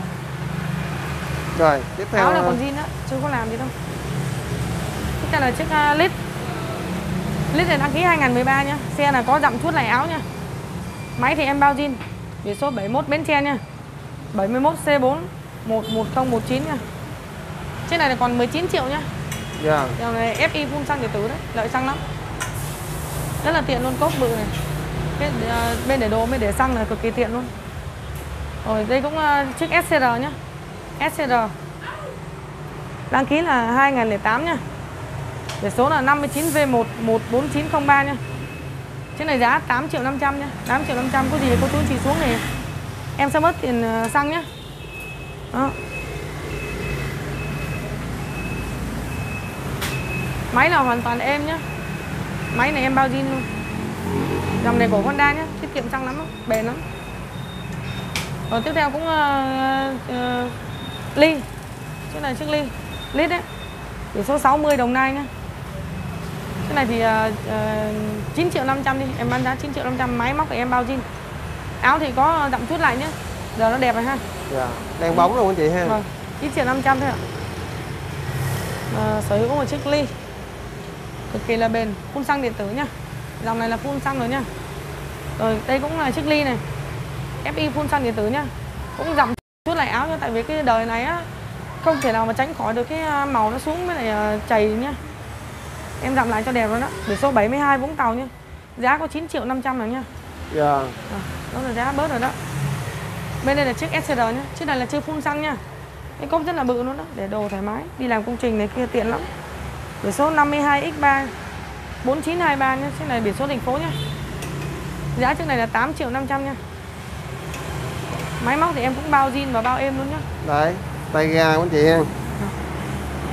Rồi, tiếp theo Áo là còn zin đó, chưa có làm gì đâu. Tiếp theo là chiếc uh, Lít. Lít này đăng ký hai nghìn mười ba nhá. Xe là có dặm chuốt lại áo nha. Máy thì em bao zin. Biển số bảy mươi mốt Bến Tre nha. bảy mươi mốt C bốn một một không một chín nha. Trên này là còn mười chín triệu nhá. Dạ. Dòng này ép i phun xăng điện tử đấy, lợi xăng lắm. Rất là tiện luôn, cốp bự này. Cái, uh, bên để đồ, bên để xăng là cực kỳ tiện luôn. Rồi đây cũng uh, chiếc ét xê rờ nhá. ét xê rờ. Đăng ký là hai nghìn lẻ tám nhá. Biển số là năm mươi chín V một một bốn chín không ba nhá. Chiếc này giá tám triệu năm trăm nhá. tám triệu năm trăm, có gì cô chú chị xuống thì em sẽ mất tiền uh, xăng nhá. Đó. Máy là hoàn toàn êm nhá. Máy này em bao zin luôn. Dòng này của Honda nhá, tiết kiệm xăng lắm, đó. Bền lắm. Rồi tiếp theo cũng uh, uh, Ly. Chiếc này chiếc Ly Lít đấy. Biển số sáu mươi Đồng Nai nhá. Cái này thì uh, uh, chín triệu năm trăm đi, em bán giá chín triệu năm trăm, máy móc thì em bao zin. Áo thì có dặm chút lại nhá. Giờ nó đẹp rồi ha. Dạ. Đen bóng luôn anh chị ha. Vâng, chín triệu năm trăm thôi ạ. À, sở hữu một chiếc Ly cực kỳ là bền, phun xăng điện tử nhá. Dòng này là phun xăng rồi nhá. Rồi đây cũng là chiếc Ly này, ép i phun xăng điện tử nhá. Cũng dặm chút lại áo nhá, tại vì cái đời này á không thể nào mà tránh khỏi được cái màu nó xuống với lại chảy nhá. Em dặm lại cho đẹp rồi đó. Biển số bảy mươi hai Vũng Tàu nhá. Giá có chín triệu năm trăm rồi nhá. Dạ. À, đó là giá bớt rồi đó. Bên đây là chiếc ét xê rờ nhá. Chiếc này là chưa phun xăng nhá. Cái cốp rất là bự luôn đó, để đồ thoải mái, đi làm công trình này kia tiện lắm. Biển số năm mươi hai X ba bốn chín hai ba nhá. Chiếc này biển số thành phố nhá. Giá chiếc này là tám triệu năm trăm nhá. Máy móc thì em cũng bao zin và bao êm luôn nhá. Đấy, tay ga của anh chị ha.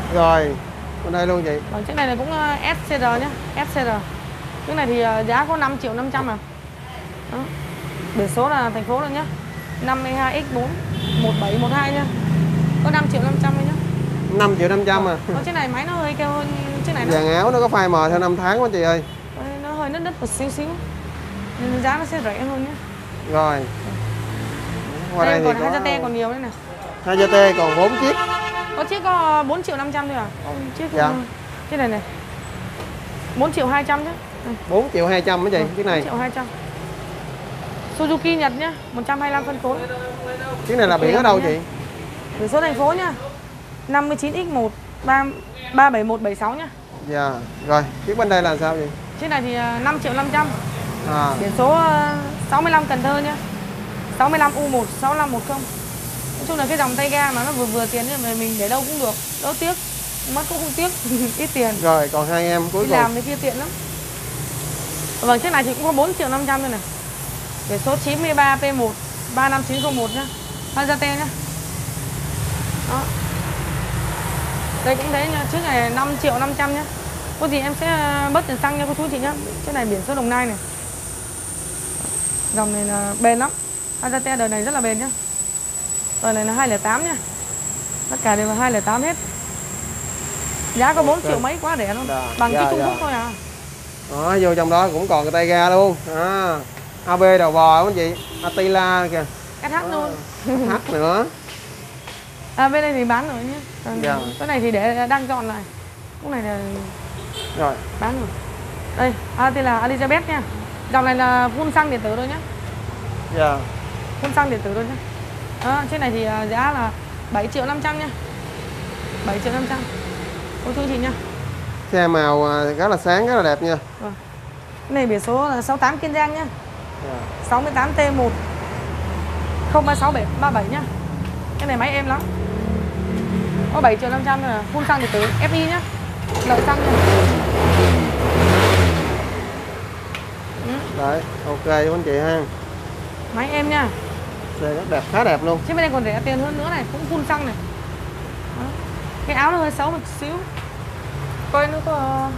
Rồi, bên đây luôn chị. Còn chiếc này là cũng ét xê rờ nhá, ét xê rờ. Chiếc này thì giá có năm triệu năm trăm à. Đó. Biển số là thành phố rồi nhá. năm mươi hai x bốn một bảy một hai nhá. Có năm triệu năm trăm nhá. năm triệu năm trăm à. Có chiếc này máy nó hơi keo hơn chiếc này. Dàn áo nó có phai mờ theo năm tháng quá chị ơi. Nó hơi nứt nứt một xíu xíu. Nên giá nó sẽ rẻ hơn nhá. Rồi. Qua đây, đây thì còn có hai còn nhiều đấy nè. hai tê còn bốn chiếc. Có chiếc có bốn triệu năm trăm thôi à? Có chiếc dạ. Chiếc này này. bốn triệu hai trăm chứ. bốn triệu hai trăm mấy chị, ừ, chiếc này. bốn triệu hai trăm. Suzuki Nhật nhá, một trăm hai mươi lăm phân khối. Chiếc này là biển ở đâu chị? Biển số thành phố nhá. năm mươi chín x một ba bảy một bảy sáu nhá. Dạ. Rồi, chiếc bên đây là sao vậy? Chiếc này thì năm triệu năm trăm. À. Biển số sáu mươi lăm Cần Thơ nhá. sáu mươi lăm U một sáu năm một không. Nói chung là cái dòng tay ga mà nó vừa vừa tiền mà mình để đâu cũng được, đỡ tiếc. Mất cũng không tiếc, ít tiền. Rồi, còn hai em cuối đi cùng. làm thì kia tiện lắm. Vâng, chiếc này thì cũng có bốn triệu năm trăm thôi này. Biển số chín mươi ba P một ba năm chín không một nhá. Hazate nhá. Đó. Đây cũng thế nha, chiếc này năm triệu năm trăm nhá. Có gì em sẽ bớt tiền xăng nha cô chú chị nhá. Chiếc này biển số Đồng Nai này. Dòng này là bền lắm. Hazate đời này rất là bền nhá. Đời này là hai không tám nhá. Tất cả đều là hai không tám hết. Giá có bốn triệu mấy quá rẻ luôn. Dạ, bằng dạ, cái Trung Quốc dạ. thôi à. Đó, vô trong đó cũng còn cái tay ga luôn. À, a bê đầu bò anh chị. Attila kìa. ét hát luôn. ét hát nữa. À, bên đây thì bán rồi nhé. Còn dạ. cái này thì để đang dọn lại. Cái này là rồi bán rồi. Đây, Attila Elizabeth nha. Dòng này là phun xăng điện tử thôi nhá. Dạ. Phun xăng điện tử thôi nhá. Đó, chiếc này thì giá là bảy triệu năm trăm nha. bảy triệu năm trăm. Cô chú chị nha. Xe màu rất là sáng, rất là đẹp nha. Rồi. Cái này biển số là sáu mươi tám Kiên Giang nhá. Yeah. sáu mươi tám T một không ba sáu bảy ba bảy nhá. Cái này máy êm lắm. Có bảy triệu năm trăm là phun xăng điện tử ép i nhá. Lợi xăng nha. Ừ. Đấy, ok với anh chị ha. Máy êm nha. Xe rất đẹp, khá đẹp luôn. Chứ bên đây còn rẻ tiền hơn nữa này, cũng phun xăng này. Đó. Cái áo nó hơi xấu một xíu. Coi nó có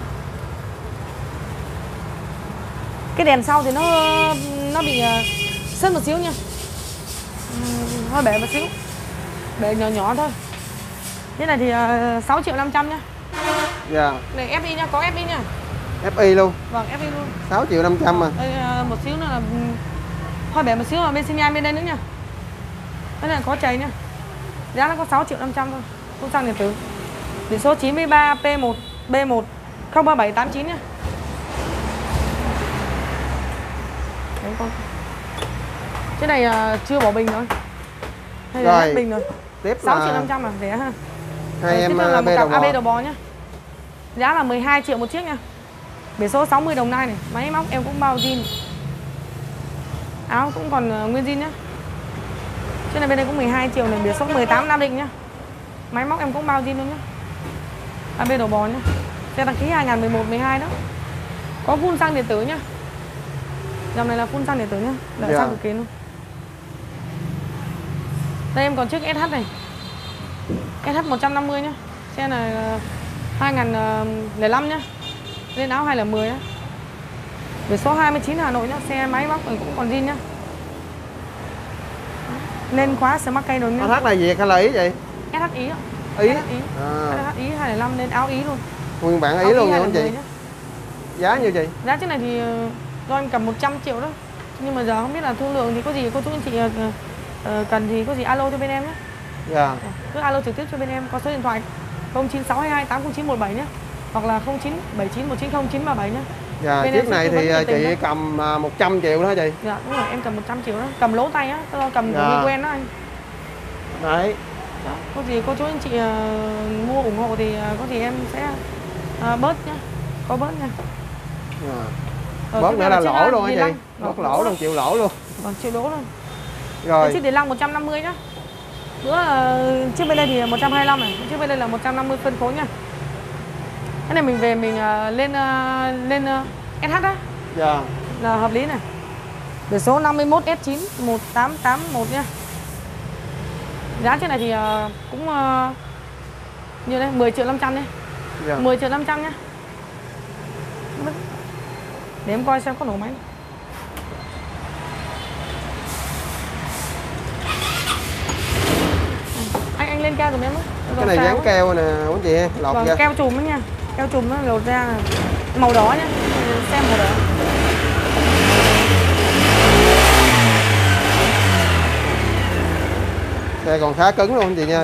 cái đèn sau thì nó nó bị sứt một xíu nha. Uhm, hơi bể một xíu. Bể nhỏ nhỏ thôi. Cái này thì uh, sáu triệu năm trăm nhá. Dạ. Này ép i nha, có ép i nha. ép i luôn. Vâng, ép i luôn. sáu triệu năm trăm mà. Đây uh, một xíu nữa là hơi bể một xíu là bên xi nhan bên đây nữa nha. Cái này có chảy nha. Giá nó có sáu triệu năm trăm thôi. Phun xăng điện tử. Biển số chín mươi ba P một B một không ba bảy tám chín nhá. Đấy con. Cái này uh, chưa bỏ bình rồi. Hay là hết bình rồi. Tiếp sáu triệu năm trăm à, rẻ ha. Hai Rồi, em là một cặp a bê đầu bò nhá. Giá là mười hai triệu một chiếc nha. Biển số sáu mươi Đồng Nai này, máy móc em cũng bao zin. Áo cũng còn uh, nguyên zin nhá. Trên này bên đây cũng mười hai triệu này, biển số mười tám Nam Định nhá. Máy móc em cũng bao zin luôn nhá. a bê đầu bò nhá. Xe đăng ký hai nghìn mười một mười hai đó. Có phun xăng điện tử nhá. Dòng này là phun xăng điện tử nhá. Đợi xăng cực kỳ luôn. Đây em còn chiếc ét hát này. ét hát một trăm năm mươi nhá. Xe này là hai nghìn lẻ năm nhá. Lên áo hai không một không nhá. Biển số hai mươi chín Hà Nội nhá. Xe máy móc này cũng còn zin nhá. Lên khóa smart cây rồi nhá. ét hát này Việt hay là Ý vậy? ét hát Ý ạ. Ý. ét hát Ý. À. ét hát Ý hai không năm lên áo Ý luôn. Nguyên bản Ý áo luôn nha anh chị. Nhá. Giá nhiêu chị? Giá chiếc này thì do em cầm một trăm triệu đó. Nhưng mà giờ không biết là thương lượng thì có gì cô chú anh chị uh, uh, cần thì có gì alo cho bên em nhé. Dạ. Cứ alo trực tiếp cho bên em, có số điện thoại không chín sáu hai hai tám không chín một bảy nhé. Hoặc là không chín bảy chín một chín không chín ba bảy nhé. Dạ, bên chiếc này thì chị đó. Cầm một trăm triệu đó chị. Dạ đúng rồi, em cầm một trăm triệu đó. Cầm lỗ tay á, tôi cầm của dạ. người quen đó anh. Đấy. Đó, có gì cô chú anh chị uh, mua ủng hộ thì uh, có gì em sẽ uh, bớt nhá. Có bớt nha. Dạ. Rồi, bớt nữa là lỗ luôn á chị. Bớt lỗ luôn, chịu lỗ luôn. Vâng, chịu lỗ luôn. Rồi. Chiếc Đề Lăng một trăm năm mươi nhá. Bữa uh, chiếc bên đây thì một trăm hai mươi lăm này, chiếc bên đây là một trăm năm mươi phân khối nha. Cái này mình về mình uh, lên uh, lên uh, ét hát á. Dạ. Là hợp lý này. Biển số năm mươi mốt S chín một tám tám một nhá. Giá chiếc này thì uh, cũng uh, Như đây, mười triệu năm trăm đi. Dạ. mười triệu năm trăm nhá. Để em coi xem có nổ máy. Anh anh lên keo giùm em. Cái này dán keo nè quý chị, lọt vâng, ra. Keo chùm đó nha. Keo chùm nó lột ra màu đỏ nhá. Xem màu đỏ. Xe còn khá cứng luôn anh chị nha.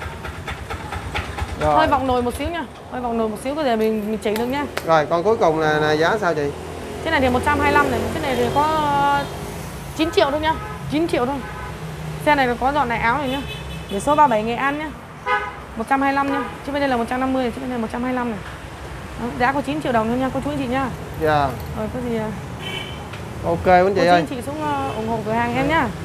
Rồi. Hơi vòng nồi một xíu nha. Hơi vòng nồi một xíu có thể mình mình chỉnh được nha. Rồi, còn cuối cùng là, là giá sao chị? Cái này thì một trăm hai mươi lăm này, cái này thì có chín triệu thôi nhá. chín triệu thôi. Xe này có dọn lại áo này nhá. Biển số ba mươi bảy Nghệ An nhá. một trăm hai mươi lăm nhá. Chứ bên đây là một trăm năm mươi, chứ bên đây là một trăm hai mươi lăm này. Đó, giá có chín triệu đồng thôi nha cô chú anh chị nhá. Dạ. Rồi có gì ok quý chị ơi. Cô chú anh chị xuống uh, ủng hộ cửa hàng em nhá.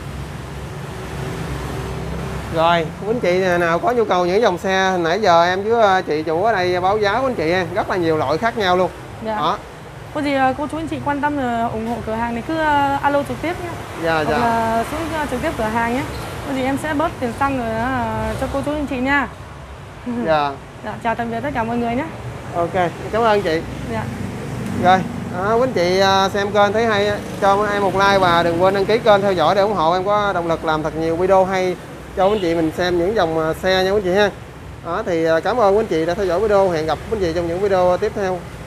Rồi, quý anh chị nào có nhu cầu những dòng xe nãy giờ em với chị chủ ở đây báo giá quý anh chị em, rất là nhiều loại khác nhau luôn. Dạ. Đó. Có gì cô chú anh chị quan tâm uh, ủng hộ cửa hàng này cứ uh, alo trực tiếp nhé. Dạ, hoặc dạ. là xuống uh, trực tiếp cửa hàng nhé. Có gì em sẽ bớt tiền xăng rồi uh, cho cô chú anh chị nha. Dạ. Dạ, chào tạm biệt tất cả mọi người nhé. Ok, cảm ơn chị. Dạ. Rồi, đó, quý anh chị xem kênh thấy hay cho em một like và đừng quên đăng ký kênh theo dõi để ủng hộ em có động lực làm thật nhiều video hay cho quý anh chị mình xem những dòng xe nha quý anh chị ha. Đó thì cảm ơn quý anh chị đã theo dõi video, hẹn gặp quý anh chị trong những video tiếp theo.